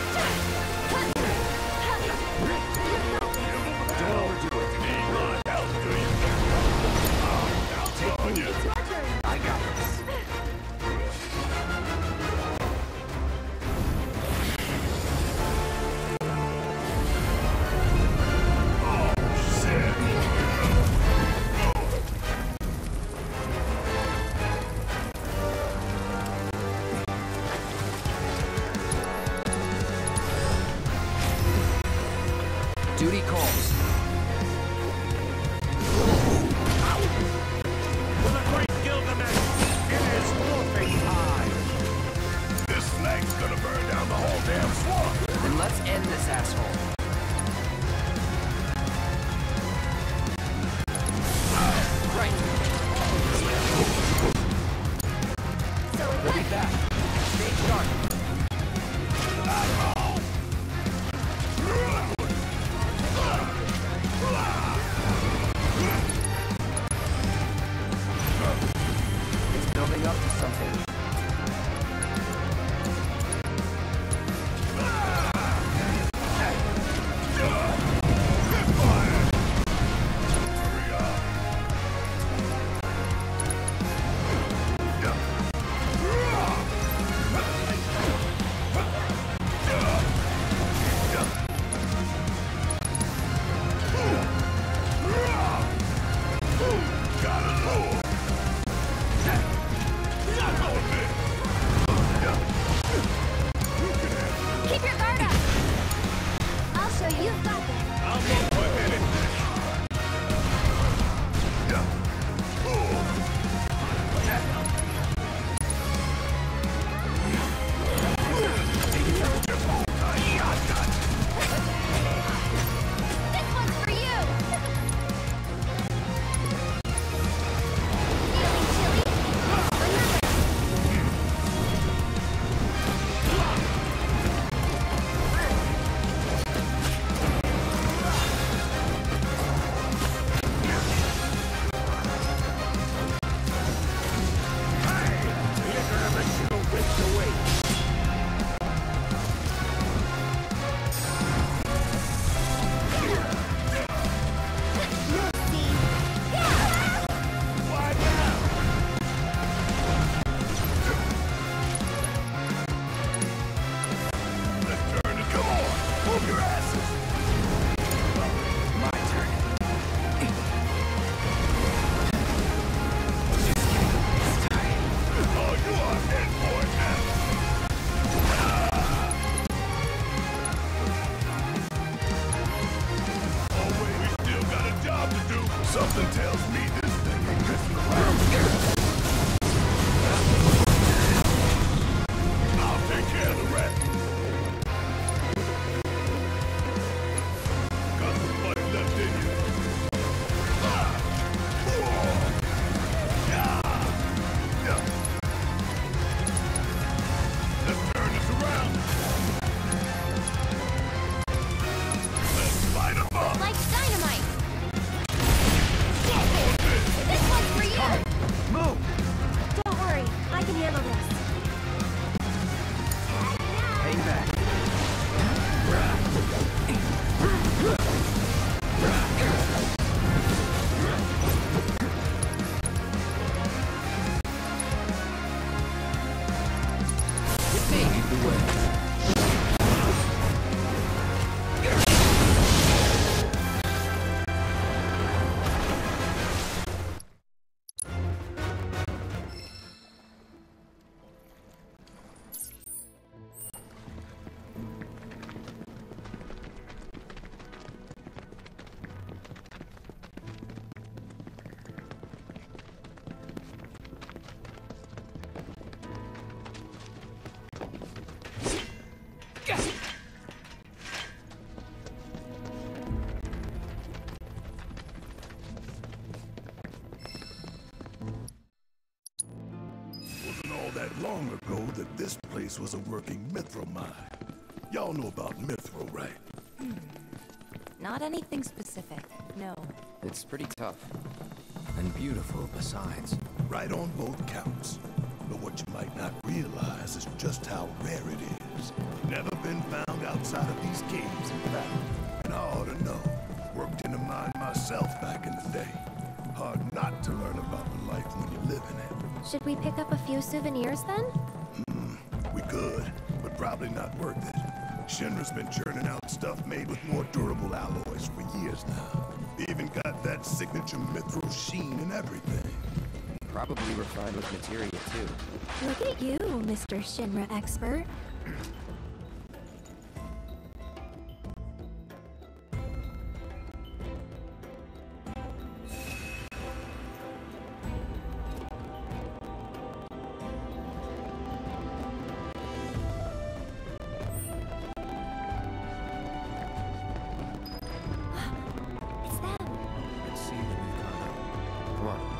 Don't overdo it. Need my help, do you? Take on you! It's your turn! I got this. Duty calls. For the great Gilgamesh, it is whooping time! This snake's gonna burn down the whole damn swamp! Then let's end this asshole. Right. So We'll be back. Stay sharp. It's building up to something. keep your guard up! I'll show you something! I'll go for a minute! This one's for you! Feeling chilly? Remember, My turn. Something tells me this thing ain't messing around. I'll take care of the rest. Got some fight left in you. Let's turn this around. Let's light 'em up. Like dynamite. This one's for you. Move. Don't worry, I can handle this. Hang back. Lead the way. Wasn't all that long ago that this place was a working Mithril mine. Y'all know about Mithril, right? Not anything specific, no. It's pretty tough. And beautiful besides. Right on both counts. But what you might not realize is just how rare it is. Never been found outside of these caves, in fact. And I ought to know. Worked in a mine myself back in the day. Hard not to learn about the life when you live in it. Should we pick up a few souvenirs then? We could, but probably not worth it. Shinra's been churning out stuff made with more durable alloys for years now. Even got that signature Mithril sheen and everything. Probably refined with materia too. Look at you, Mr. Shinra expert. Let's see what we've got. Come on.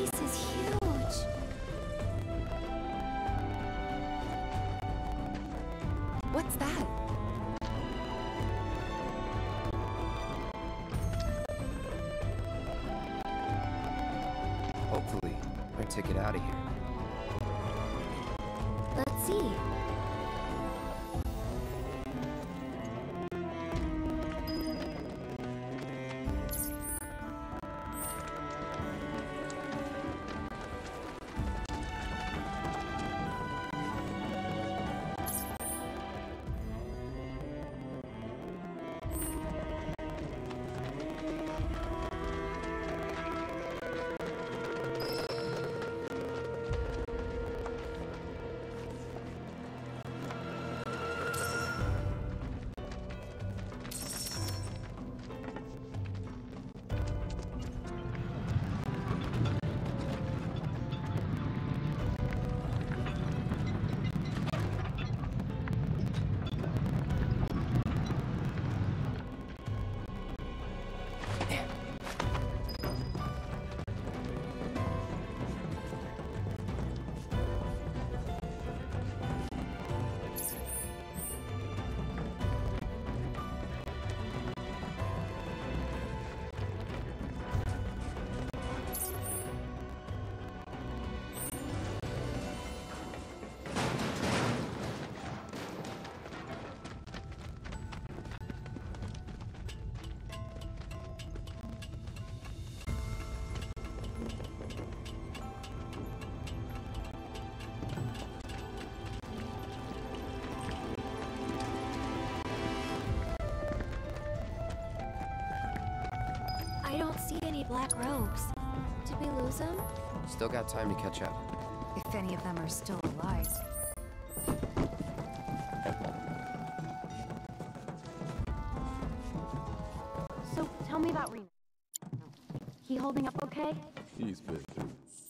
place is huge. What's that? Hopefully, our ticket out of here. Let's see. I don't see any black robes. Did we lose them? Still got time to catch up. If any of them are still alive. So, tell me about Reno. He holding up okay? He's been through.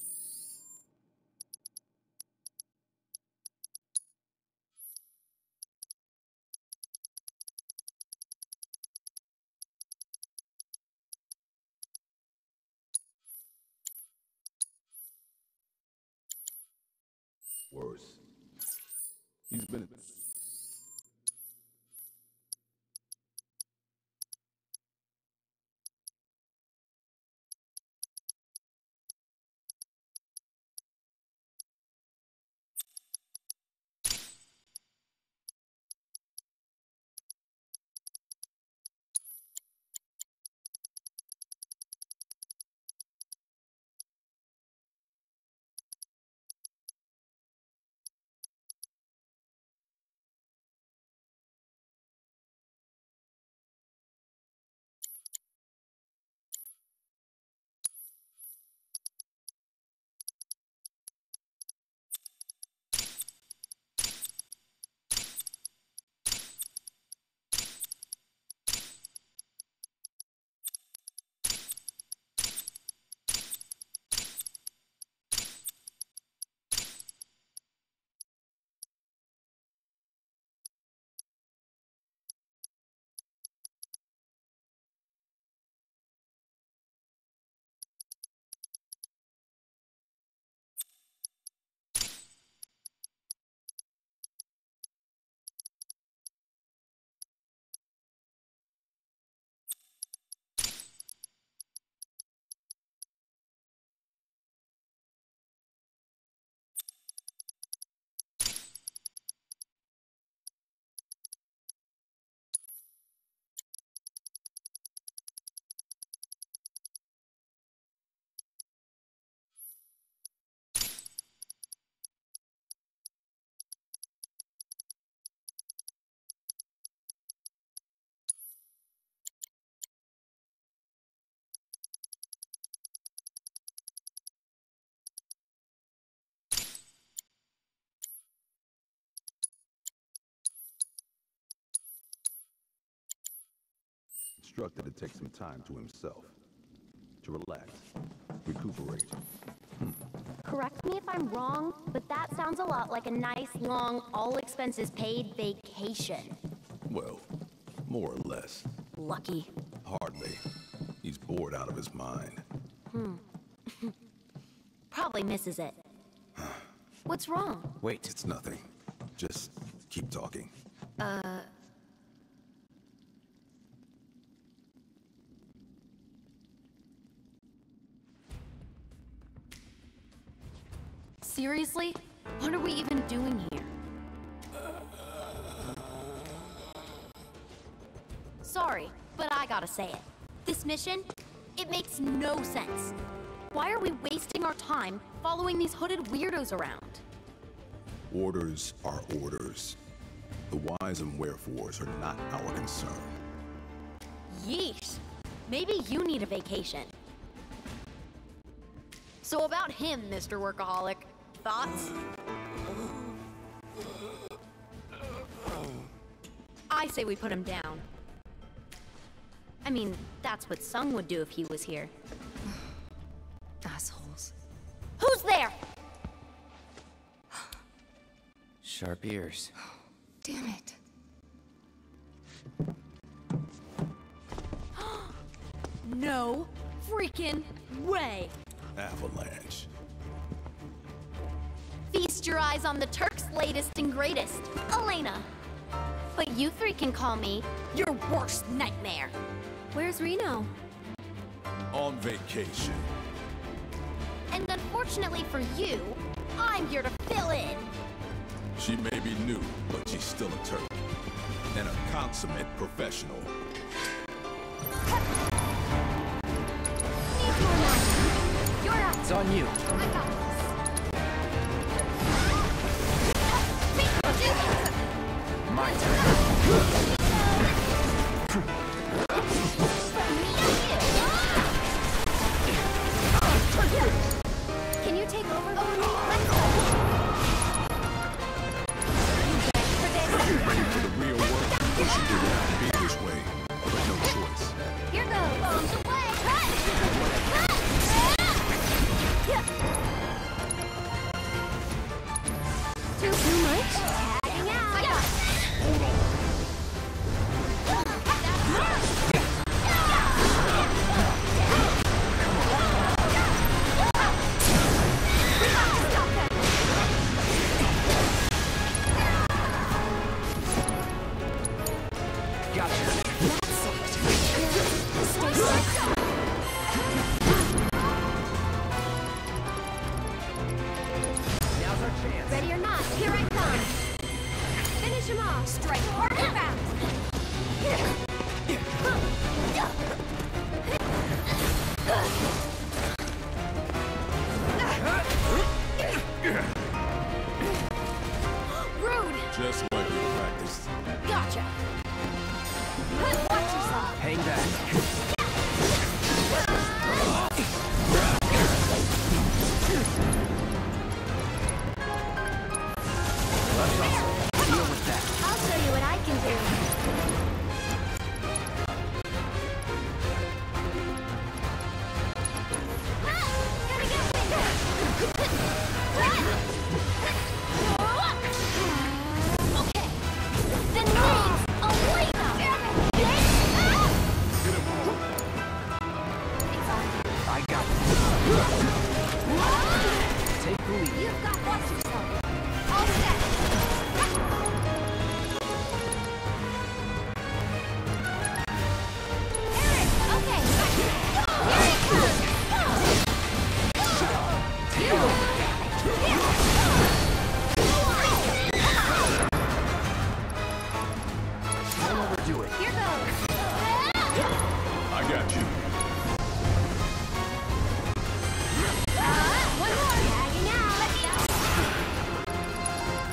Worse. He's been. Instructed to take some time to himself. To relax. Recuperate. Correct me if I'm wrong, but that sounds a lot like a nice, long, all-expenses-paid vacation. Well, more or less. Lucky. Hardly. He's bored out of his mind. probably misses it. What's wrong? Wait. It's nothing. Just keep talking. Seriously? What are we even doing here? Sorry, but I gotta say it. This mission, it makes no sense. Why are we wasting our time following these hooded weirdos around? Orders are orders. The whys and wherefores are not our concern. Yeesh. Maybe you need a vacation. So about him, Mr. Workaholic. Thoughts? I say we put him down. I mean, that's what Sung would do if he was here. Assholes. Who's there? Sharp ears. Damn it. No freaking way. Avalanche. Feast your eyes on the Turk's latest and greatest, Elena. But you three can call me your worst nightmare. Where's Reno? On vacation. And unfortunately for you, I'm here to fill in. She may be new, but she's still a Turk. And a consummate professional. You're up. It's on you. I got this. My turn. Can you take over for me? Ready for the real work? She didn't have to be this way. But no choice. Here goes. Bombs away. Too much? Tagging out. Ready or not, here I come. Finish him off. Strike hard and fast. Rude. Just like we practiced. Gotcha. Watch yourself. Hang back. Deal with that. I'll show you what I can do. Okay. The name's Elena. I got it. Take the lead. You've got watch yourself. All set. Okay. Here it comes. Don't overdo it. Here goes. I got you. One more. Tagging out.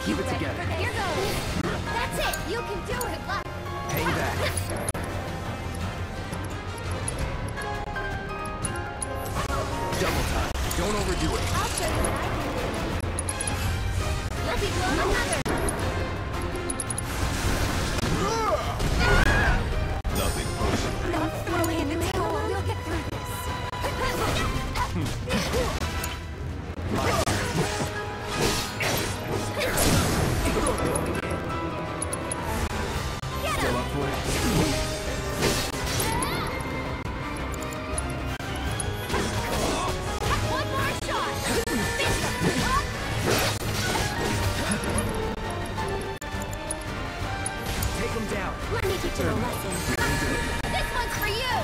Keep it together. Here goes. That's it. You can do it. Hang back. Double time. Don't overdo it. I'll show you what I can do. You'll be blown another. Nothing personal. Don't throw in the towel. We'll get through this. Get Still him. up for it? One more shot. Take him down. Let me teach you a lesson. This one's for you.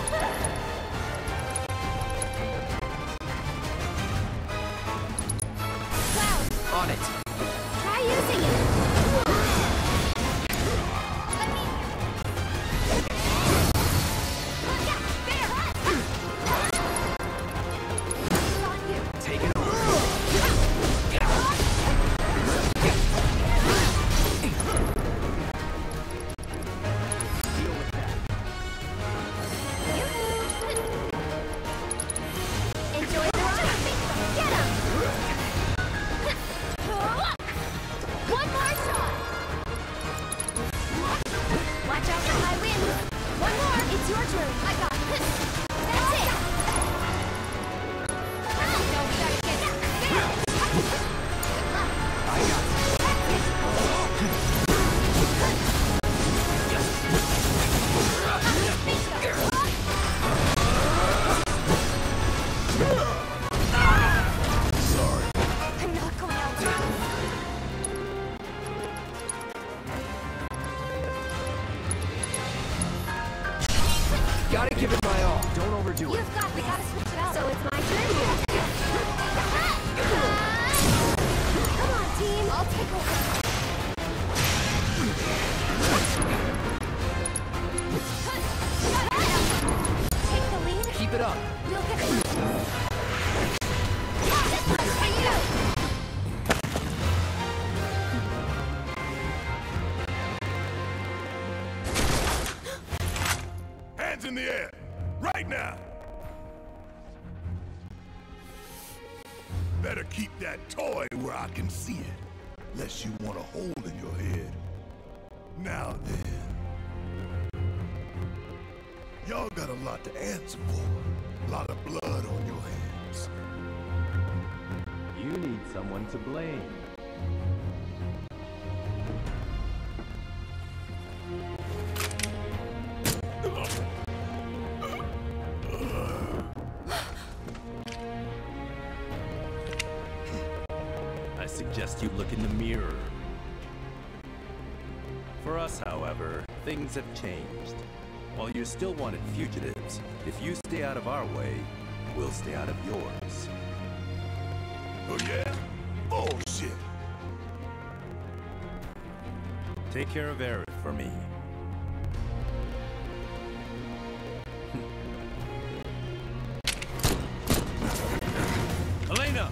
Wow. On it. Try using it. Take it over. Deal with that. Enjoy the ride. Get him. One more shot. Watch out for high winds. One more. It's your turn. I got this. That's it. No, we gotta get it. I got Sorry. I'm not going out. Gotta give it my all. Don't overdo it. You've got. We gotta switch it out. So it's my turn. Come on, team. I'll take over. Take the lead. Keep it up. We'll get through. This one's for you. Hands in the air. Right now. Better keep that toy where I can see it. Lest you want a hole in your head. Now then. Y'all got a lot to answer for. A lot of blood on your hands. You need someone to blame. I suggest you look in the mirror. For us, however, things have changed. While you're still wanted fugitives, if you stay out of our way, we'll stay out of yours. Oh yeah? Bullshit. Take care of Aerith for me. Elena!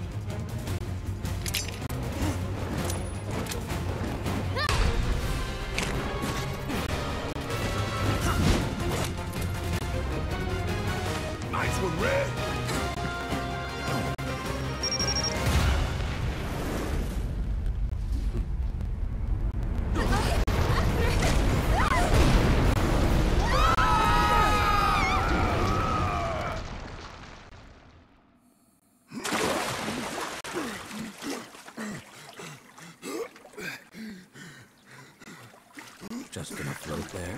Nice one, Red. Just gonna float there.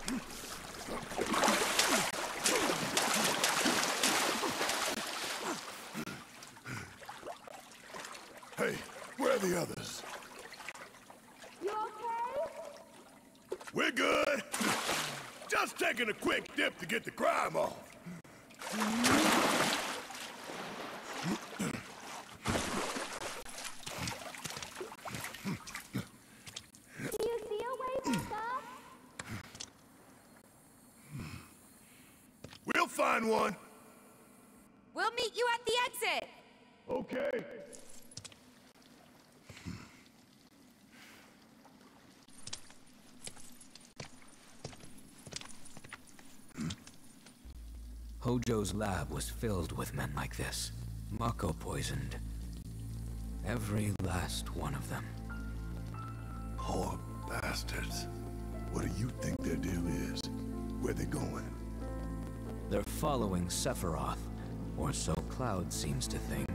Hey, where are the others? You okay? We're good. Just taking a quick dip to get the crime off. Do you see a way back up? We'll find one. We'll meet you at the exit. Okay. Hojo's lab was filled with men like this. Mako poisoned. Every last one of them. Poor bastards. What do you think their deal is? Where they going? They're following Sephiroth, or so Cloud seems to think.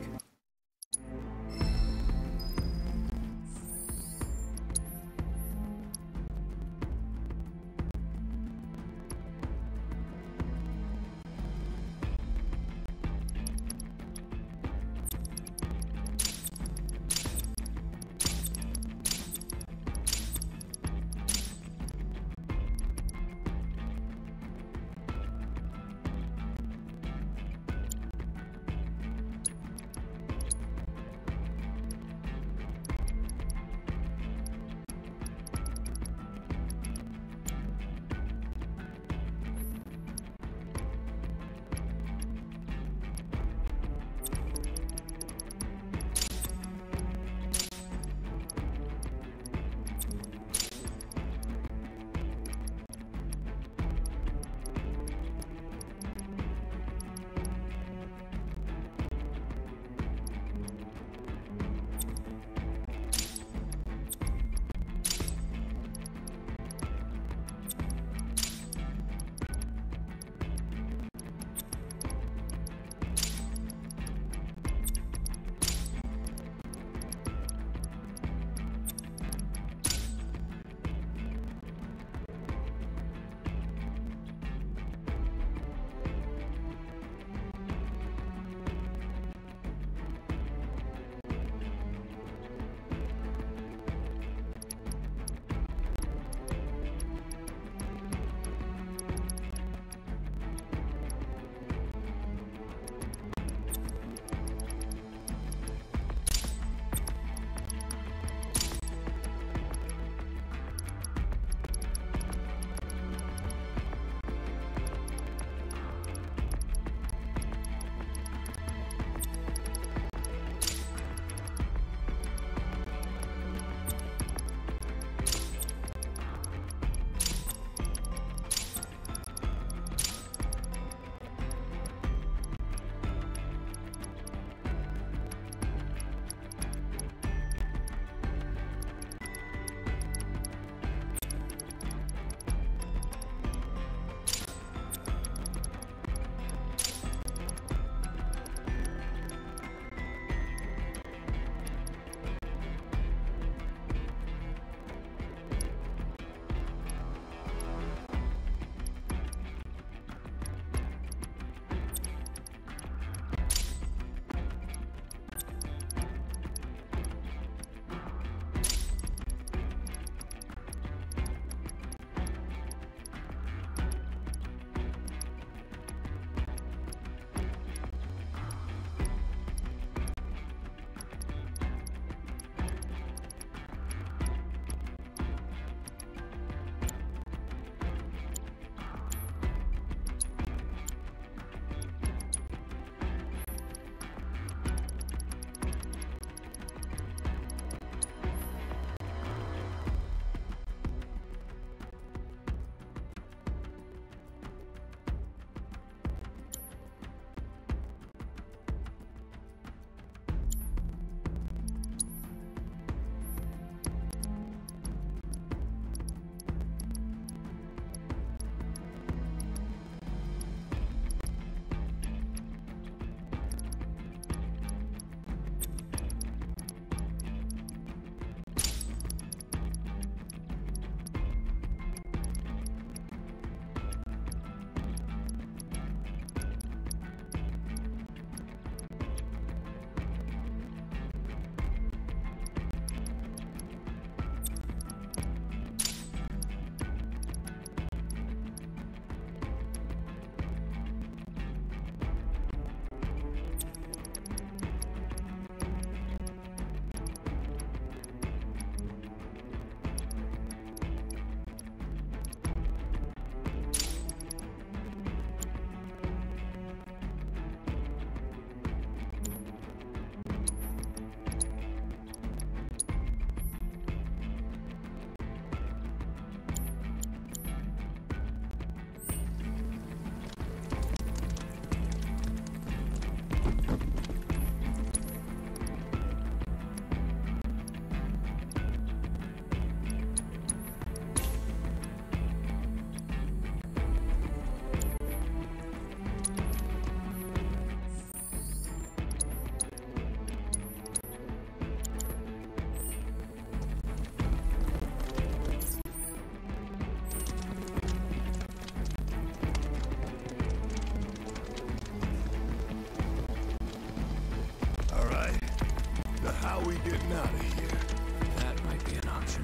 How we getting out of here? That might be an option.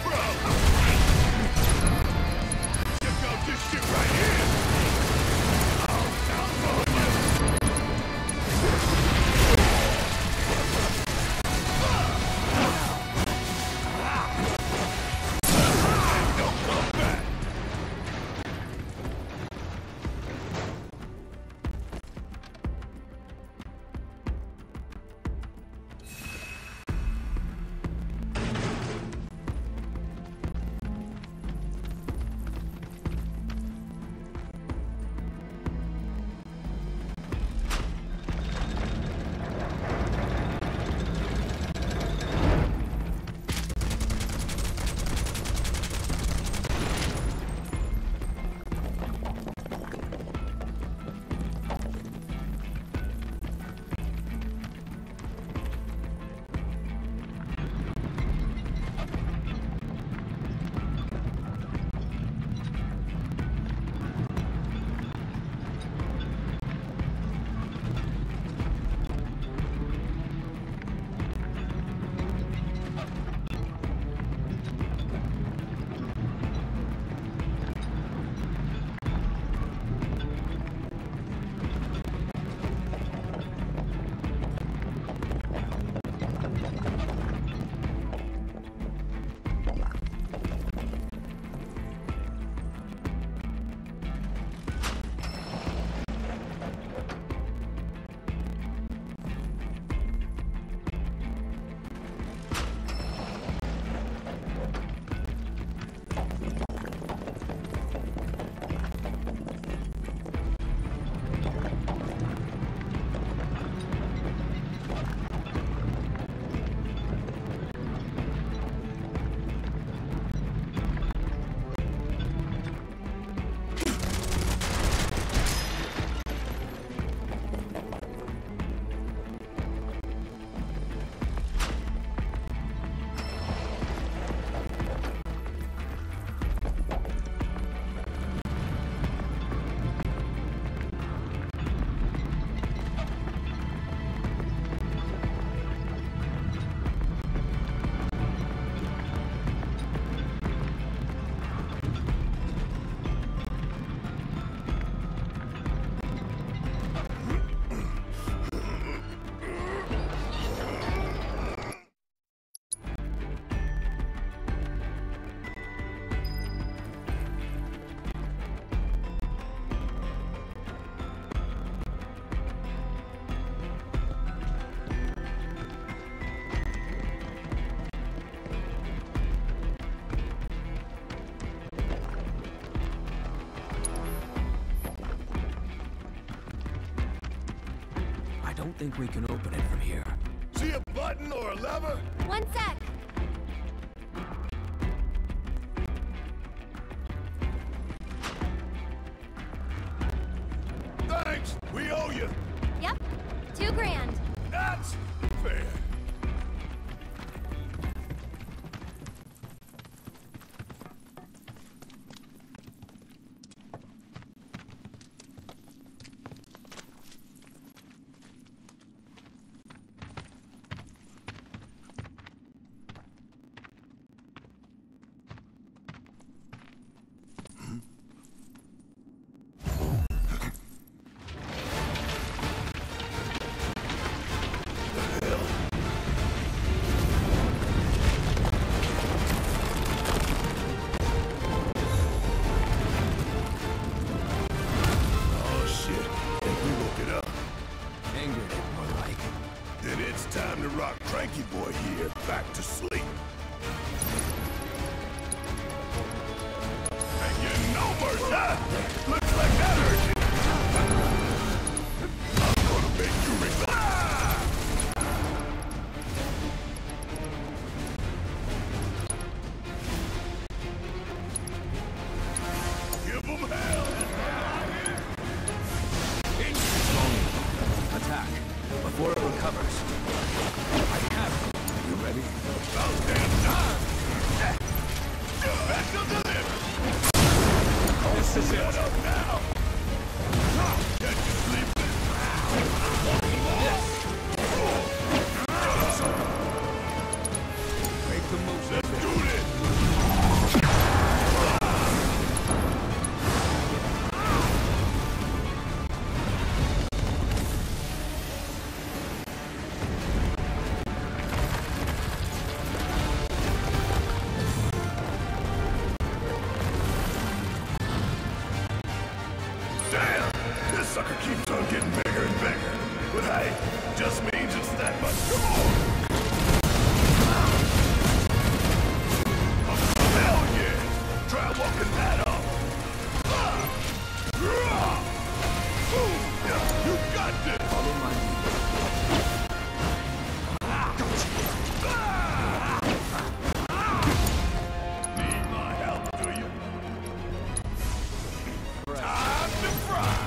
Check out this shit right here! don't think we can open it from here. See a button or a lever? One sec. Thanks! We owe you! Yep. $2,000. That's fair. Cranky boy here, back to sleep. And you know mercy! Looks like that hurt you. I'm gonna make you relax. Give them hell. Attack before it recovers. I have it. You ready? About damn time! Back to the limit! This is it. Shut up now! Can't you sleep? Make the move. Let's do this! Sucker keeps on getting bigger and bigger. But hey, just means it's that much more. Hell yeah! Try walking that up. You got this! Follow my lead. Need my help, do you? Time to fry!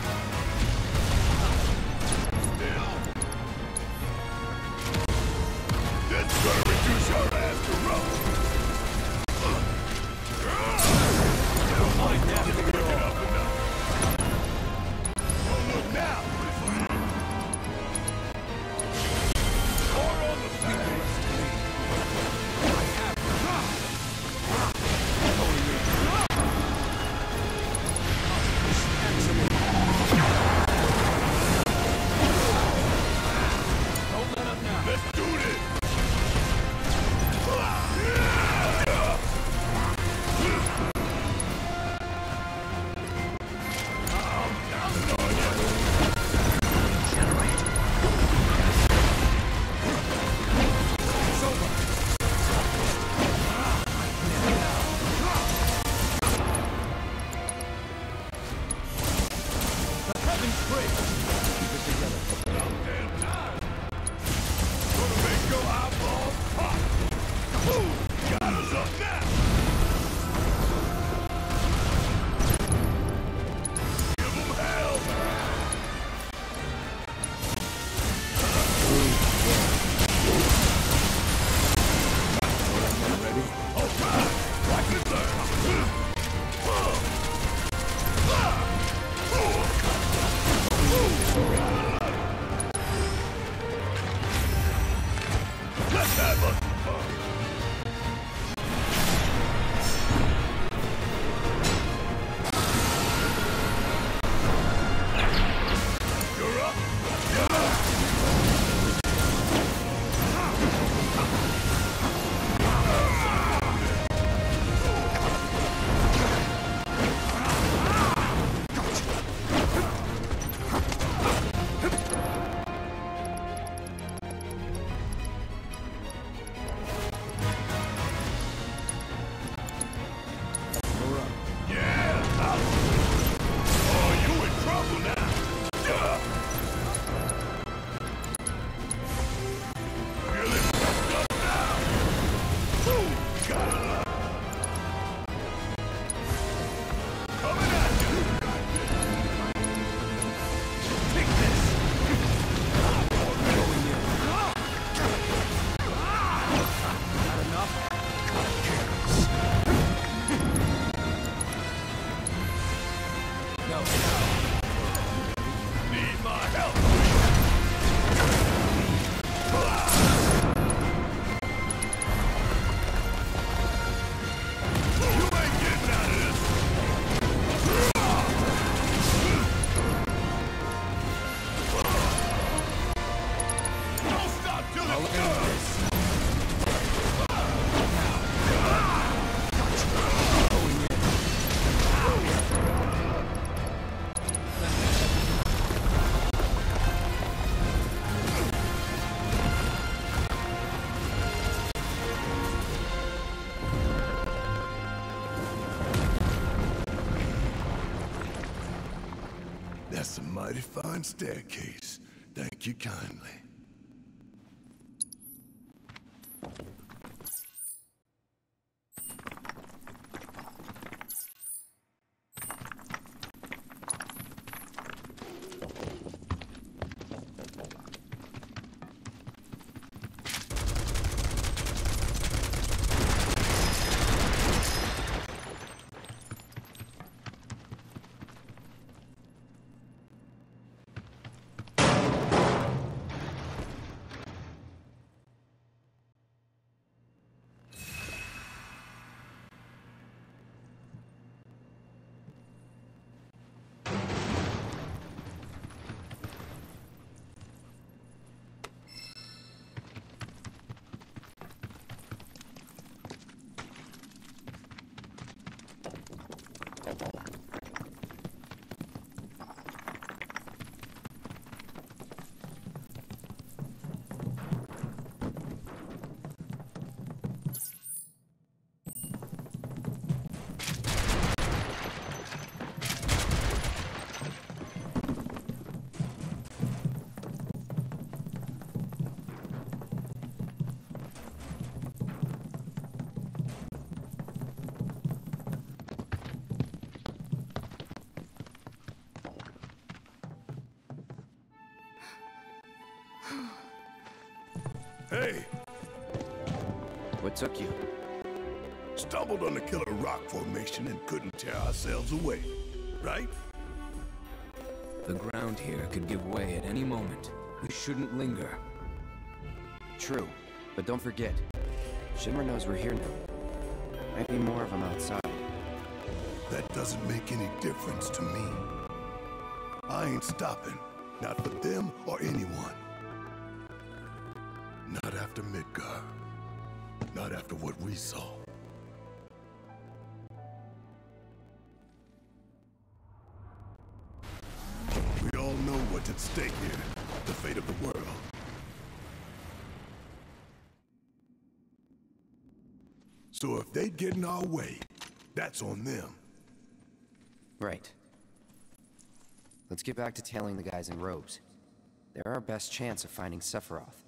That's a mighty fine staircase. Thank you kindly. Hey! What took you? Stumbled on the killer rock formation and couldn't tear ourselves away, right? The ground here could give way at any moment. We shouldn't linger. True, but don't forget, Shimmer knows we're here now. Might be more of them outside. That doesn't make any difference to me. I ain't stopping, not for them or anyone. Not after Midgar. Not after what we saw. We all know what's at stake here. The fate of the world. So if they get in our way, that's on them. Right. Let's get back to tailing the guys in robes. They're our best chance of finding Sephiroth.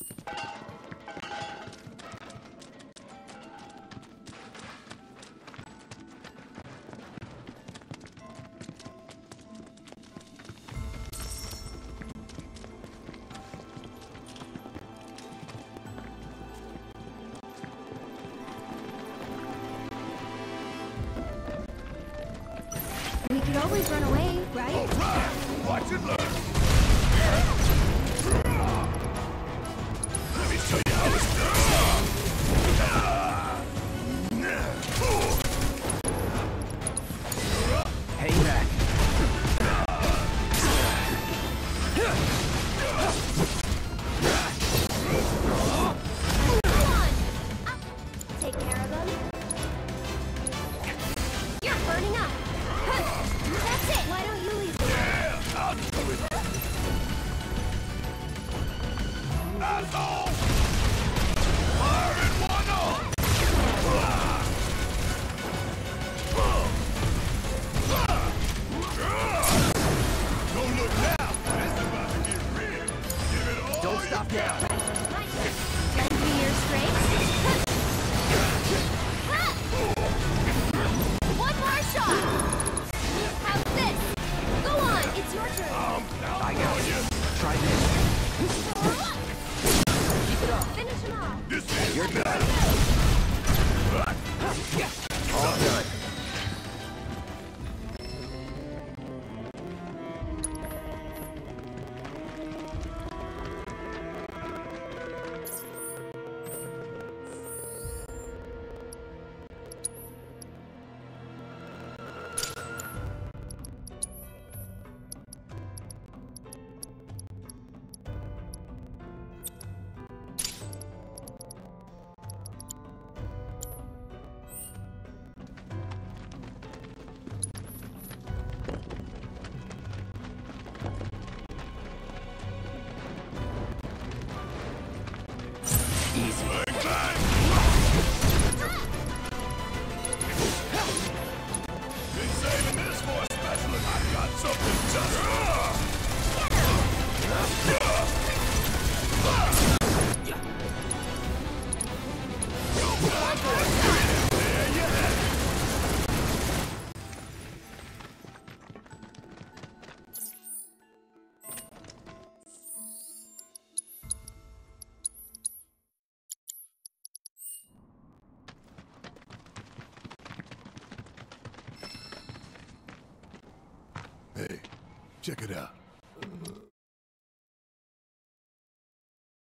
We could always run away, right? All right! Watch and learn! Let me show you how it's done! Hang back. Take care of them. You're burning up. That's it. Why don't you leave the way? Yeah, I'll do it! Asshole! Firing one on! Don't look now! This is about to get real! Give it all Don't stop now! Lend me your strength. One more shot! How's this? Go on, it's your turn. I got you! Try this. Keep it up. Finish him off. This is You're good. all done! Easy. Bang, bang! Been saving this for a special and I got something just... There you have it! Hey, check it out.